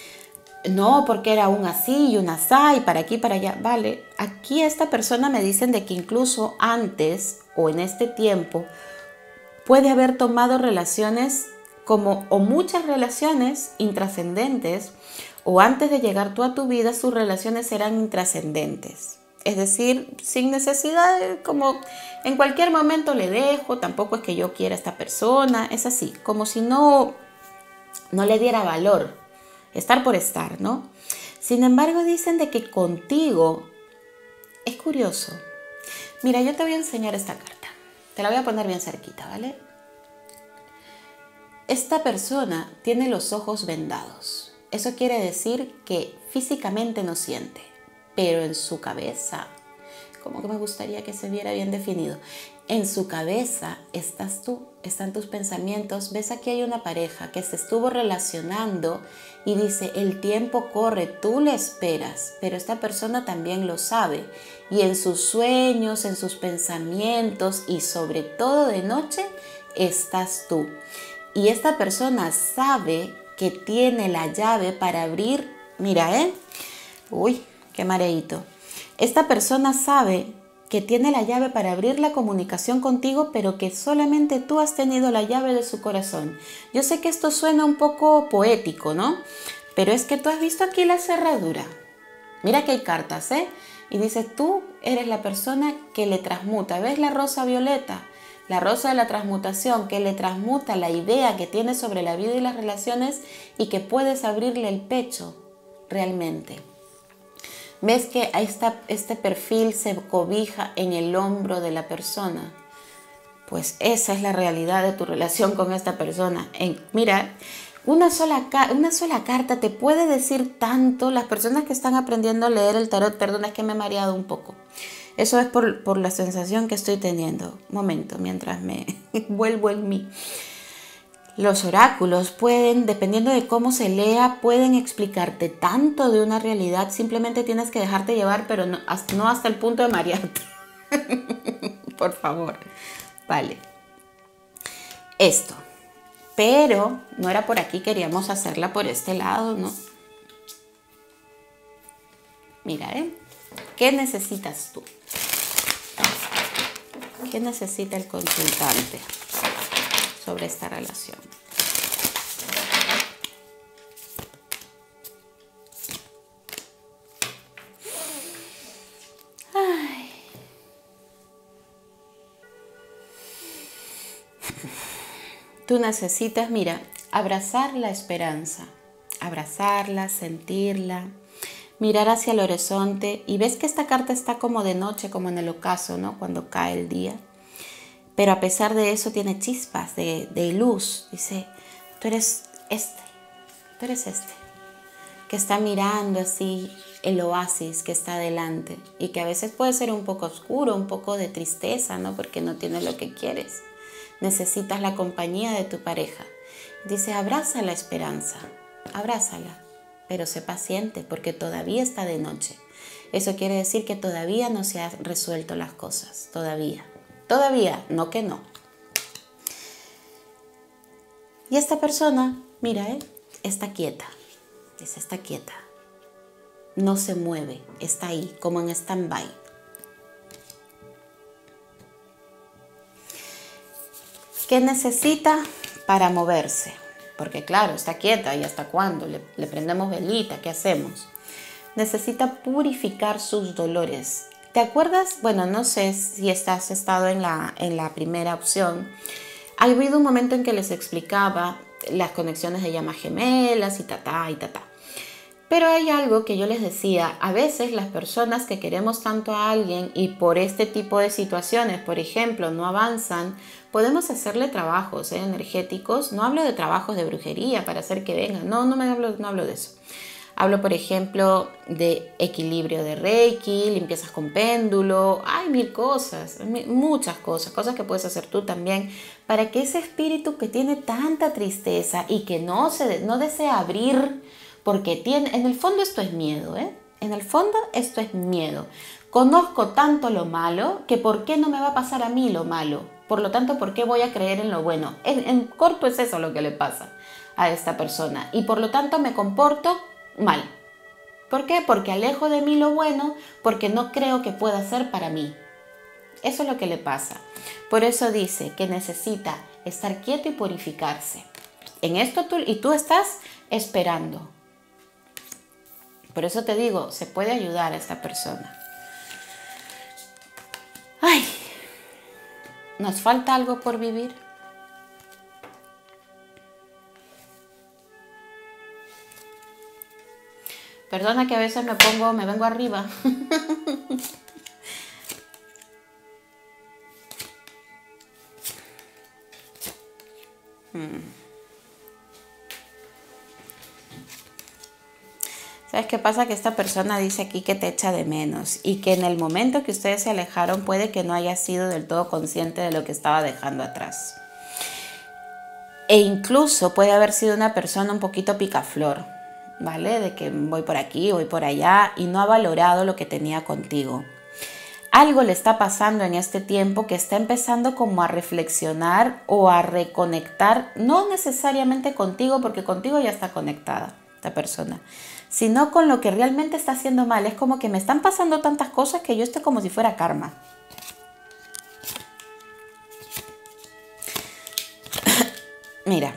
No, porque era un así y un asá y para aquí y para allá. Vale, aquí esta persona me dicen de que incluso antes o en este tiempo puede haber tomado relaciones como o muchas relaciones intrascendentes, o antes de llegar tú a tu vida sus relaciones eran intrascendentes. Es decir, sin necesidad, de, como en cualquier momento le dejo, tampoco es que yo quiera a esta persona, es así, como si no, no le diera valor. Estar por estar, ¿no? Sin embargo, dicen de que contigo es curioso. Mira, yo te voy a enseñar esta carta. Te la voy a poner bien cerquita, ¿vale? Esta persona tiene los ojos vendados. Eso quiere decir que físicamente no siente, pero en su cabeza, como que me gustaría que se viera bien definido, en su cabeza estás tú, están tus pensamientos. Ves, aquí hay una pareja que se estuvo relacionando y dice, el tiempo corre, tú le esperas, pero esta persona también lo sabe. Y en sus sueños, en sus pensamientos y sobre todo de noche, estás tú. Y esta persona sabe que tiene la llave para abrir, mira, ¿eh? Uy, qué mareíto. Esta persona sabe que tiene la llave para abrir la comunicación contigo, pero que solamente tú has tenido la llave de su corazón. Yo sé que esto suena un poco poético, ¿no? Pero es que tú has visto aquí la cerradura. Mira que hay cartas, ¿eh? Y dice, tú eres la persona que le transmuta. ¿Ves la rosa violeta? La rosa de la transmutación, que le transmuta la idea que tienes sobre la vida y las relaciones y que puedes abrirle el pecho realmente. ¿Ves que esta, este perfil se cobija en el hombro de la persona? Pues esa es la realidad de tu relación con esta persona. En, mira, una sola, una sola carta te puede decir tanto. Las personas que están aprendiendo a leer el tarot, perdona, es que me he mareado un poco. Eso es por, por la sensación que estoy teniendo. Un momento, mientras me vuelvo en mí. Los oráculos pueden, dependiendo de cómo se lea, pueden explicarte tanto de una realidad. Simplemente tienes que dejarte llevar, pero no, no hasta el punto de marearte. Por favor. Vale. Esto. Pero no era por aquí, queríamos hacerla por este lado, ¿no? Mira, ¿eh? ¿Qué necesitas tú? ¿Qué necesita el consultante sobre esta relación? Ay. Tú necesitas, mira, abrazar la esperanza, abrazarla, sentirla, mirar hacia el horizonte y ves que esta carta está como de noche, como en el ocaso, ¿no? Cuando cae el día. Pero a pesar de eso tiene chispas de, de luz. Dice, tú eres este, tú eres este, que está mirando así el oasis que está adelante y que a veces puede ser un poco oscuro, un poco de tristeza, ¿no? Porque no tienes lo que quieres. Necesitas la compañía de tu pareja. Dice, abraza la esperanza, abrázala, pero sé paciente porque todavía está de noche. Eso quiere decir que todavía no se han resuelto las cosas, todavía. Todavía, no que no. Y esta persona, mira, ¿eh? Está quieta, dice, está quieta. No se mueve, está ahí, como en stand-by. ¿Qué necesita para moverse? Porque claro, está quieta y ¿hasta cuándo? Le, le prendemos velita, ¿qué hacemos? Necesita purificar sus dolores. ¿Te acuerdas? Bueno, no sé si estás estado en la, en la primera opción. Ha habido un momento en que les explicaba las conexiones de llamas gemelas y tatá y tatá. Pero hay algo que yo les decía, a veces las personas que queremos tanto a alguien y por este tipo de situaciones, por ejemplo, no avanzan, podemos hacerle trabajos ¿eh? energéticos. No hablo de trabajos de brujería para hacer que vengan, no, no, me hablo, no hablo de eso. Hablo, por ejemplo, de equilibrio de Reiki, limpiezas con péndulo, hay mil cosas, muchas cosas, cosas que puedes hacer tú también para que ese espíritu que tiene tanta tristeza y que no, se, no desea abrir, porque tiene, en el fondo esto es miedo, ¿eh? En el fondo esto es miedo. Conozco tanto lo malo que ¿por qué no me va a pasar a mí lo malo? Por lo tanto, ¿por qué voy a creer en lo bueno? En, en corto es eso lo que le pasa a esta persona y por lo tanto me comporto mal. ¿Por qué? Porque alejo de mí lo bueno, porque no creo que pueda ser para mí. Eso es lo que le pasa. Por eso dice que necesita estar quieto y purificarse. En esto tú, y tú estás esperando. Por eso te digo, se puede ayudar a esta persona. Ay, ¿nos falta algo por vivir? Perdona que a veces me pongo, me vengo arriba. hmm. ¿Sabes qué pasa? Que esta persona dice aquí que te echa de menos y que en el momento que ustedes se alejaron puede que no haya sido del todo consciente de lo que estaba dejando atrás. E incluso puede haber sido una persona un poquito picaflor, ¿vale? De que voy por aquí, voy por allá y no ha valorado lo que tenía contigo. Algo le está pasando en este tiempo que está empezando como a reflexionar o a reconectar, no necesariamente contigo, porque contigo ya está conectada esta persona, sino con lo que realmente está haciendo mal. Es como que me están pasando tantas cosas que yo estoy como si fuera karma. Mira,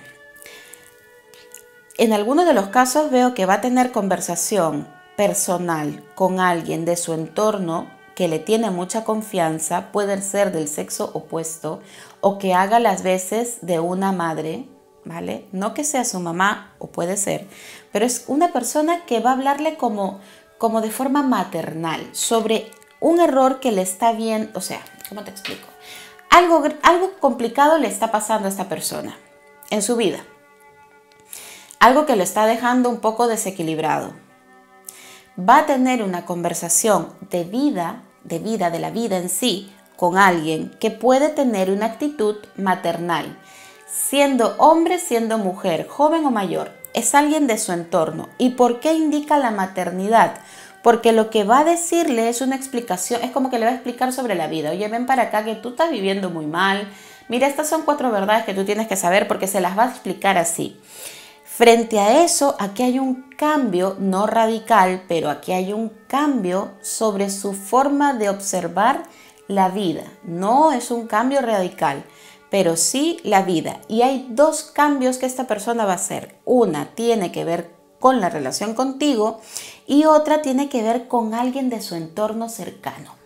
en algunos de los casos veo que va a tener conversación personal con alguien de su entorno que le tiene mucha confianza, puede ser del sexo opuesto o que haga las veces de una madre, ¿vale? No que sea su mamá, o puede ser, pero es una persona que va a hablarle como, como de forma maternal sobre un error que le está viendo. O sea, ¿cómo te explico? Algo, algo complicado le está pasando a esta persona en su vida. Algo que lo está dejando un poco desequilibrado. Va a tener una conversación de vida, de vida, de la vida en sí, con alguien que puede tener una actitud maternal. Siendo hombre, siendo mujer, joven o mayor, es alguien de su entorno. ¿Y por qué indica la maternidad? porque lo que va a decirle es una explicación, es como que le va a explicar sobre la vida. Oye, ven para acá que tú estás viviendo muy mal. Mira, estas son cuatro verdades que tú tienes que saber, porque se las va a explicar así. Frente a eso, aquí hay un cambio, no radical, pero aquí hay un cambio sobre su forma de observar la vida. No es un cambio radical, pero sí la vida. Y hay dos cambios que esta persona va a hacer. Una tiene que ver con la relación contigo y otra tiene que ver con alguien de su entorno cercano.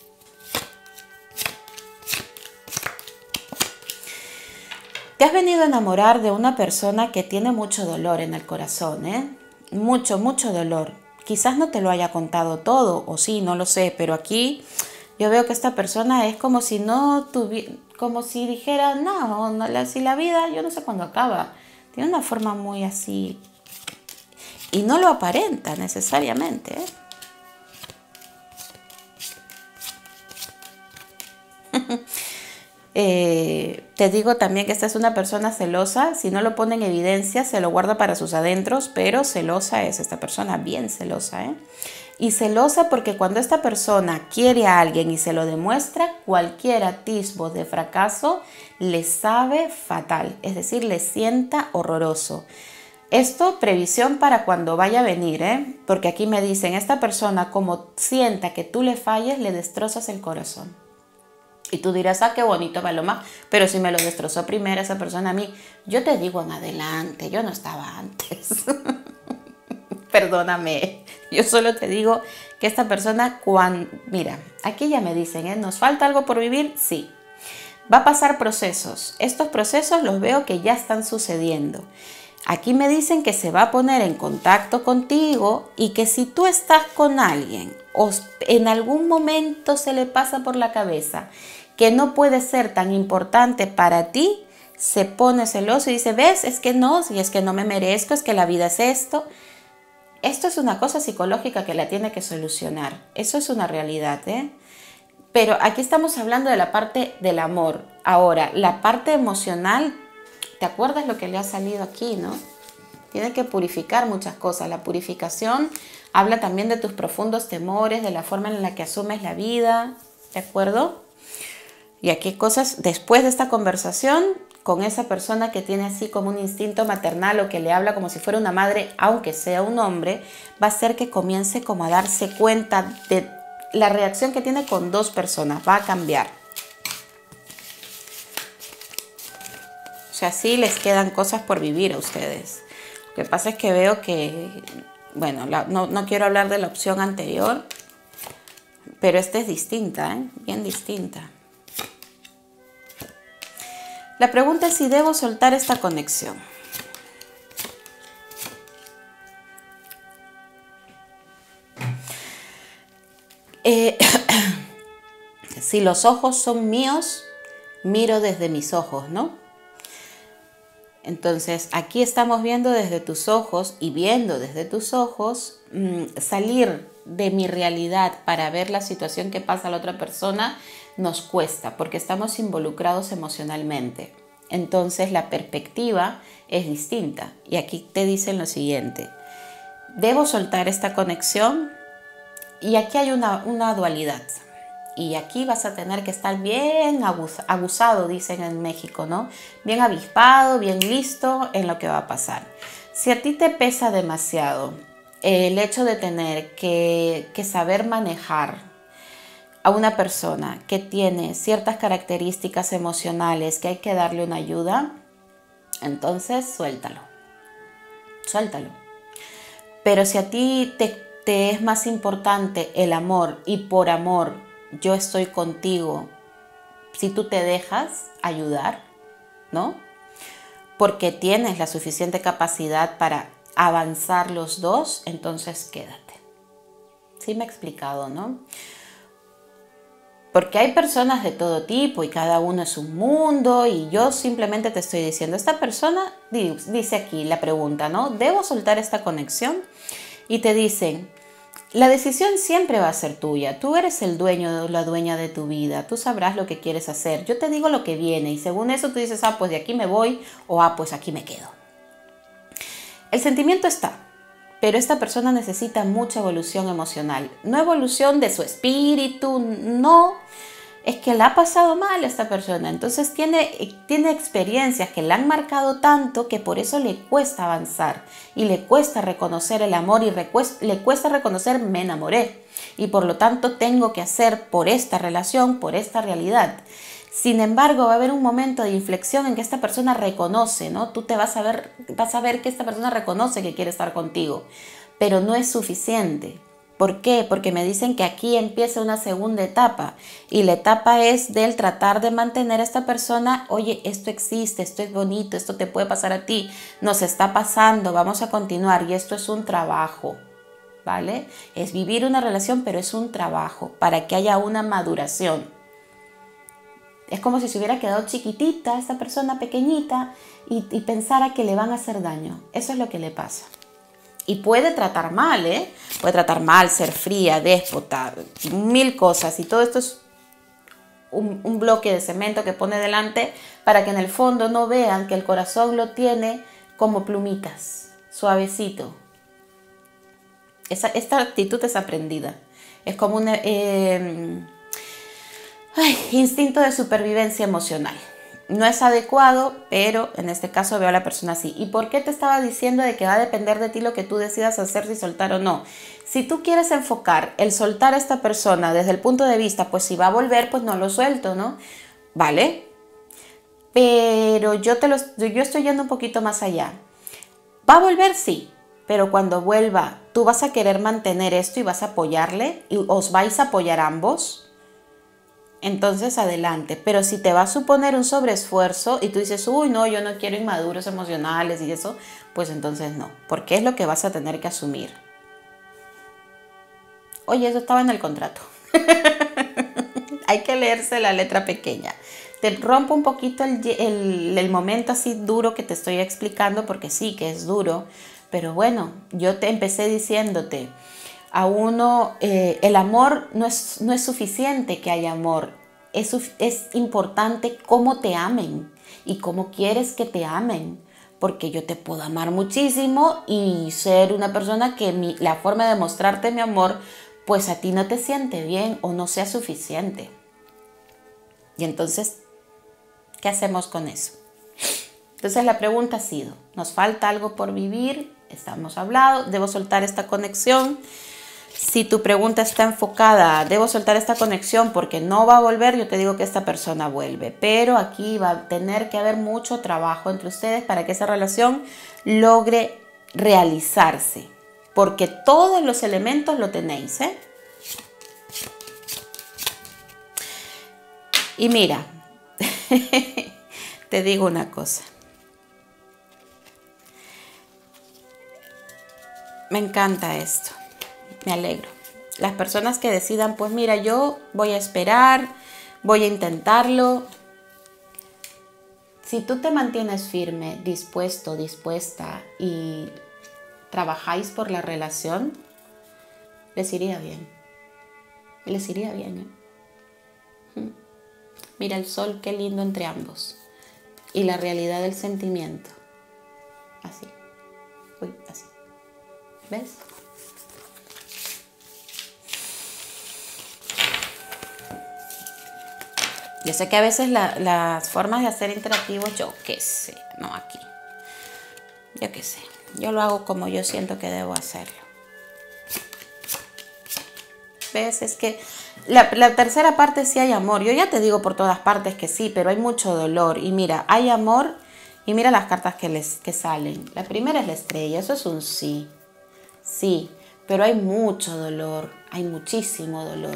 Te has venido a enamorar de una persona que tiene mucho dolor en el corazón, ¿eh? Mucho, mucho dolor. Quizás no te lo haya contado todo, o sí, no lo sé, pero aquí yo veo que esta persona es como si no tuviera, como si dijera, no, no la, si la vida, yo no sé cuándo acaba. Tiene una forma muy así, y no lo aparenta necesariamente, ¿eh? Eh, te digo también que esta es una persona celosa. Si no lo pone en evidencia, se lo guarda para sus adentros, pero celosa es esta persona, bien celosa, ¿eh? Y celosa porque cuando esta persona quiere a alguien y se lo demuestra, cualquier atisbo de fracaso le sabe fatal, es decir, le sienta horroroso. Esto, previsión para cuando vaya a venir, ¿eh? Porque aquí me dicen, esta persona como sienta que tú le falles, le destrozas el corazón. Y tú dirás, ah, qué bonito, Paloma, pero si me lo destrozó primero esa persona a mí, yo te digo en adelante, yo no estaba antes. Perdóname, yo solo te digo que esta persona, cuando, mira, aquí ya me dicen, ¿eh? ¿Nos falta algo por vivir? Sí. Va a pasar procesos. Estos procesos los veo que ya están sucediendo. Aquí me dicen que se va a poner en contacto contigo y que si tú estás con alguien o en algún momento se le pasa por la cabeza que no puede ser tan importante para ti, se pone celoso y dice, ves, es que no, si es que no me merezco, es que la vida es esto. Esto es una cosa psicológica que la tiene que solucionar. Eso es una realidad, ¿eh? Pero aquí estamos hablando de la parte del amor. Ahora, la parte emocional, ¿te acuerdas lo que le ha salido aquí, no? Tiene que purificar muchas cosas. La purificación habla también de tus profundos temores, de la forma en la que asumes la vida, ¿de acuerdo? Y aquí cosas, después de esta conversación con esa persona que tiene así como un instinto maternal o que le habla como si fuera una madre, aunque sea un hombre, va a ser que comience como a darse cuenta de la reacción que tiene con dos personas, va a cambiar. O sea, sí les quedan cosas por vivir a ustedes. Lo que pasa es que veo que, bueno, la, no, no quiero hablar de la opción anterior, pero esta es distinta, ¿eh? Bien distinta. La pregunta es si debo soltar esta conexión. Eh, si los ojos son míos, miro desde mis ojos, ¿no? Entonces, aquí estamos viendo desde tus ojos y viendo desde tus ojos, mmm, salir de mi realidad para ver la situación que pasa a la otra persona nos cuesta porque estamos involucrados emocionalmente. Entonces, la perspectiva es distinta. Y aquí te dicen lo siguiente. Debo soltar esta conexión y aquí hay una, una dualidad. Y aquí vas a tener que estar bien abusado, dicen en México, ¿no? Bien avispado, bien listo en lo que va a pasar. Si a ti te pesa demasiado el hecho de tener que, que saber manejar a una persona que tiene ciertas características emocionales que hay que darle una ayuda, entonces suéltalo. Suéltalo. Pero si a ti te, te es más importante el amor y por amor yo estoy contigo, si tú te dejas ayudar, ¿no? Porque tienes la suficiente capacidad para avanzar los dos, entonces quédate. ¿Sí me he explicado, no? Porque hay personas de todo tipo y cada uno es un mundo y yo simplemente te estoy diciendo, esta persona dice aquí la pregunta, ¿no? ¿Debo soltar esta conexión? Y te dicen, la decisión siempre va a ser tuya. Tú eres el dueño o la dueña de tu vida. Tú sabrás lo que quieres hacer. Yo te digo lo que viene y según eso tú dices, ah, pues de aquí me voy o ah, pues aquí me quedo. El sentimiento está, pero esta persona necesita mucha evolución emocional. No evolución de su espíritu, no. Es que la ha pasado mal esta persona. Entonces tiene, tiene experiencias que la han marcado tanto que por eso le cuesta avanzar. Y le cuesta reconocer el amor y le cuesta reconocer me enamoré. Y por lo tanto tengo que hacer por esta relación, por esta realidad. Sin embargo, va a haber un momento de inflexión en que esta persona reconoce, ¿no? Tú te vas a ver, vas a ver que esta persona reconoce que quiere estar contigo, pero no es suficiente. ¿Por qué? Porque me dicen que aquí empieza una segunda etapa y la etapa es del tratar de mantener a esta persona, oye, esto existe, esto es bonito, esto te puede pasar a ti, nos está pasando, vamos a continuar y esto es un trabajo, ¿vale? Es vivir una relación, pero es un trabajo para que haya una maduración. Es como si se hubiera quedado chiquitita, esta persona pequeñita, y, y pensara que le van a hacer daño. Eso es lo que le pasa. Y puede tratar mal, ¿eh? Puede tratar mal, ser fría, déspota, mil cosas. Y todo esto es un, un bloque de cemento que pone delante para que en el fondo no vean que el corazón lo tiene como plumitas, suavecito. Esa, esta actitud es aprendida. Es como una... Eh, Ay, instinto de supervivencia emocional. No es adecuado, pero en este caso veo a la persona así. ¿Y por qué te estaba diciendo de que va a depender de ti lo que tú decidas hacer, si soltar o no? Si tú quieres enfocar el soltar a esta persona desde el punto de vista, pues si va a volver, pues no lo suelto, ¿no? ¿Vale? Pero yo, te lo, yo estoy yendo un poquito más allá. ¿Va a volver? Sí. Pero cuando vuelva, tú vas a querer mantener esto y vas a apoyarle y os vais a apoyar ambos. Entonces adelante, pero si te va a suponer un sobreesfuerzo y tú dices, uy, no, yo no quiero inmaduros emocionales y eso, pues entonces no, porque es lo que vas a tener que asumir. Oye, eso estaba en el contrato. Hay que leerse la letra pequeña. Te rompo un poquito el, el, el momento así duro que te estoy explicando, porque sí que es duro, pero bueno, yo te empecé diciéndote, a uno, eh, el amor no es, no es suficiente que haya amor, es, es importante cómo te amen y cómo quieres que te amen, porque yo te puedo amar muchísimo y ser una persona que mi, la forma de mostrarte mi amor, pues a ti no te siente bien o no sea suficiente. Y entonces, ¿qué hacemos con eso? Entonces la pregunta ha sido, ¿nos falta algo por vivir? Estamos hablando, ¿debo soltar esta conexión? Si tu pregunta está enfocada, debo soltar esta conexión porque no va a volver, yo te digo que esta persona vuelve. Pero aquí va a tener que haber mucho trabajo entre ustedes para que esa relación logre realizarse. Porque todos los elementos lo tenéis, ¿eh? Y mira, te digo una cosa. Me encanta esto. Me alegro. Las personas que decidan, pues mira, yo voy a esperar, voy a intentarlo. Si tú te mantienes firme, dispuesto, dispuesta y trabajáis por la relación, les iría bien. Les iría bien, ¿eh? Mira el sol, qué lindo entre ambos. Y la realidad del sentimiento. Así. Uy, así. ¿Ves? Yo sé que a veces la, las formas de hacer interactivos, yo qué sé, no aquí. Yo qué sé. Yo lo hago como yo siento que debo hacerlo. ¿Ves? Es que la, la tercera parte sí hay amor. Yo ya te digo por todas partes que sí, pero hay mucho dolor. Y mira, hay amor y mira las cartas que, les, que salen. La primera es la estrella, eso es un sí. Sí, pero hay mucho dolor, hay muchísimo dolor.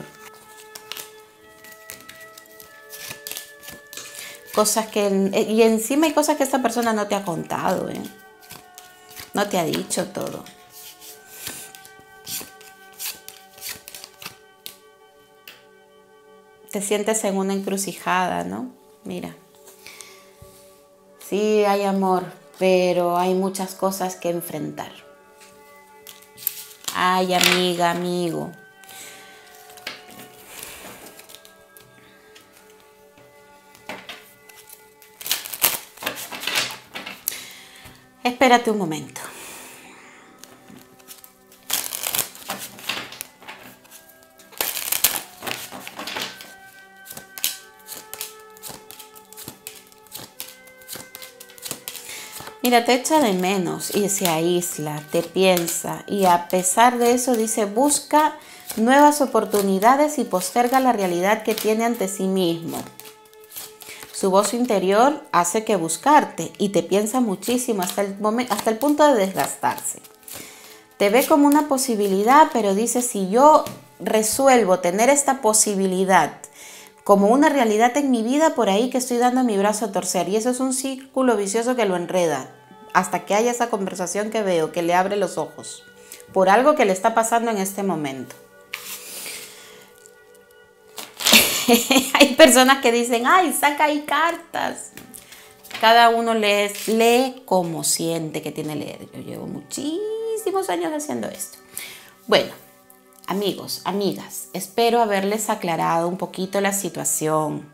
Cosas que, y encima hay cosas que esta persona no te ha contado, ¿eh? No te ha dicho todo. Te sientes en una encrucijada, ¿no? Mira. Sí, hay amor, pero hay muchas cosas que enfrentar. Ay, amiga, amigo. Espérate un momento. Mira, te echa de menos y se aísla, te piensa y a pesar de eso dice busca nuevas oportunidades y posterga la realidad que tiene ante sí mismo. Su voz interior hace que buscarte y te piensa muchísimo hasta el, momento, hasta el punto de desgastarse. Te ve como una posibilidad, pero dice si yo resuelvo tener esta posibilidad como una realidad en mi vida, por ahí que estoy dando mi brazo a torcer. Y eso es un círculo vicioso que lo enreda hasta que haya esa conversación que veo, que le abre los ojos por algo que le está pasando en este momento. Hay personas que dicen, ay, saca ahí cartas. Cada uno lee, lee como siente que tiene que leer. Yo llevo muchísimos años haciendo esto. Bueno, amigos, amigas, espero haberles aclarado un poquito la situación.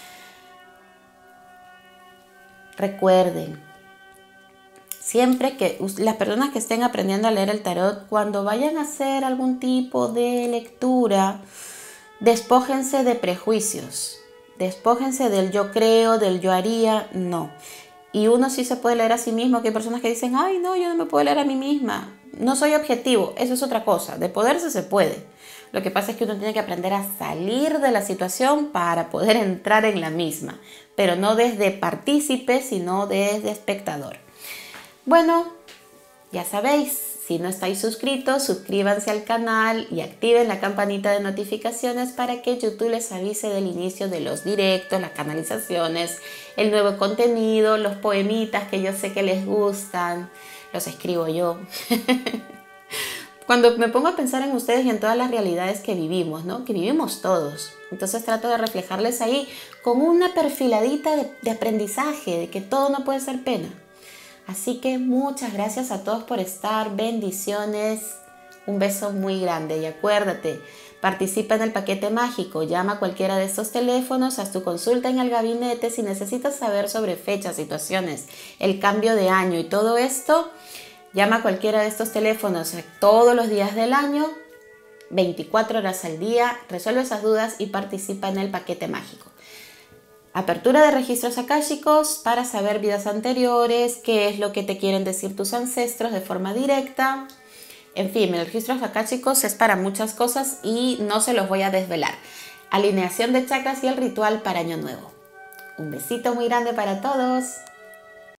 Recuerden, siempre que las personas que estén aprendiendo a leer el tarot, cuando vayan a hacer algún tipo de lectura, despójense de prejuicios, despójense del yo creo, del yo haría, no. Y uno sí se puede leer a sí mismo, que hay personas que dicen, ay no, yo no me puedo leer a mí misma, no soy objetivo, eso es otra cosa, de poderse se puede. Lo que pasa es que uno tiene que aprender a salir de la situación para poder entrar en la misma, pero no desde partícipe, sino desde espectador. Bueno, ya sabéis. Si no estáis suscritos, suscríbanse al canal y activen la campanita de notificaciones para que YouTube les avise del inicio de los directos, las canalizaciones, el nuevo contenido, los poemitas que yo sé que les gustan. Los escribo yo. Cuando me pongo a pensar en ustedes y en todas las realidades que vivimos, ¿no? Que vivimos todos. Entonces trato de reflejarles ahí con una perfiladita de, de aprendizaje, de que todo no puede ser pena. Así que muchas gracias a todos por estar, bendiciones, un beso muy grande y acuérdate, participa en el paquete mágico, llama a cualquiera de estos teléfonos, haz tu consulta en el gabinete si necesitas saber sobre fechas, situaciones, el cambio de año y todo esto, llama a cualquiera de estos teléfonos todos los días del año, veinticuatro horas al día, resuelve esas dudas y participa en el paquete mágico. Apertura de registros akáshicos para saber vidas anteriores, qué es lo que te quieren decir tus ancestros de forma directa. En fin, los registros akáshicos es para muchas cosas y no se los voy a desvelar. Alineación de chakras y el ritual para Año Nuevo. Un besito muy grande para todos.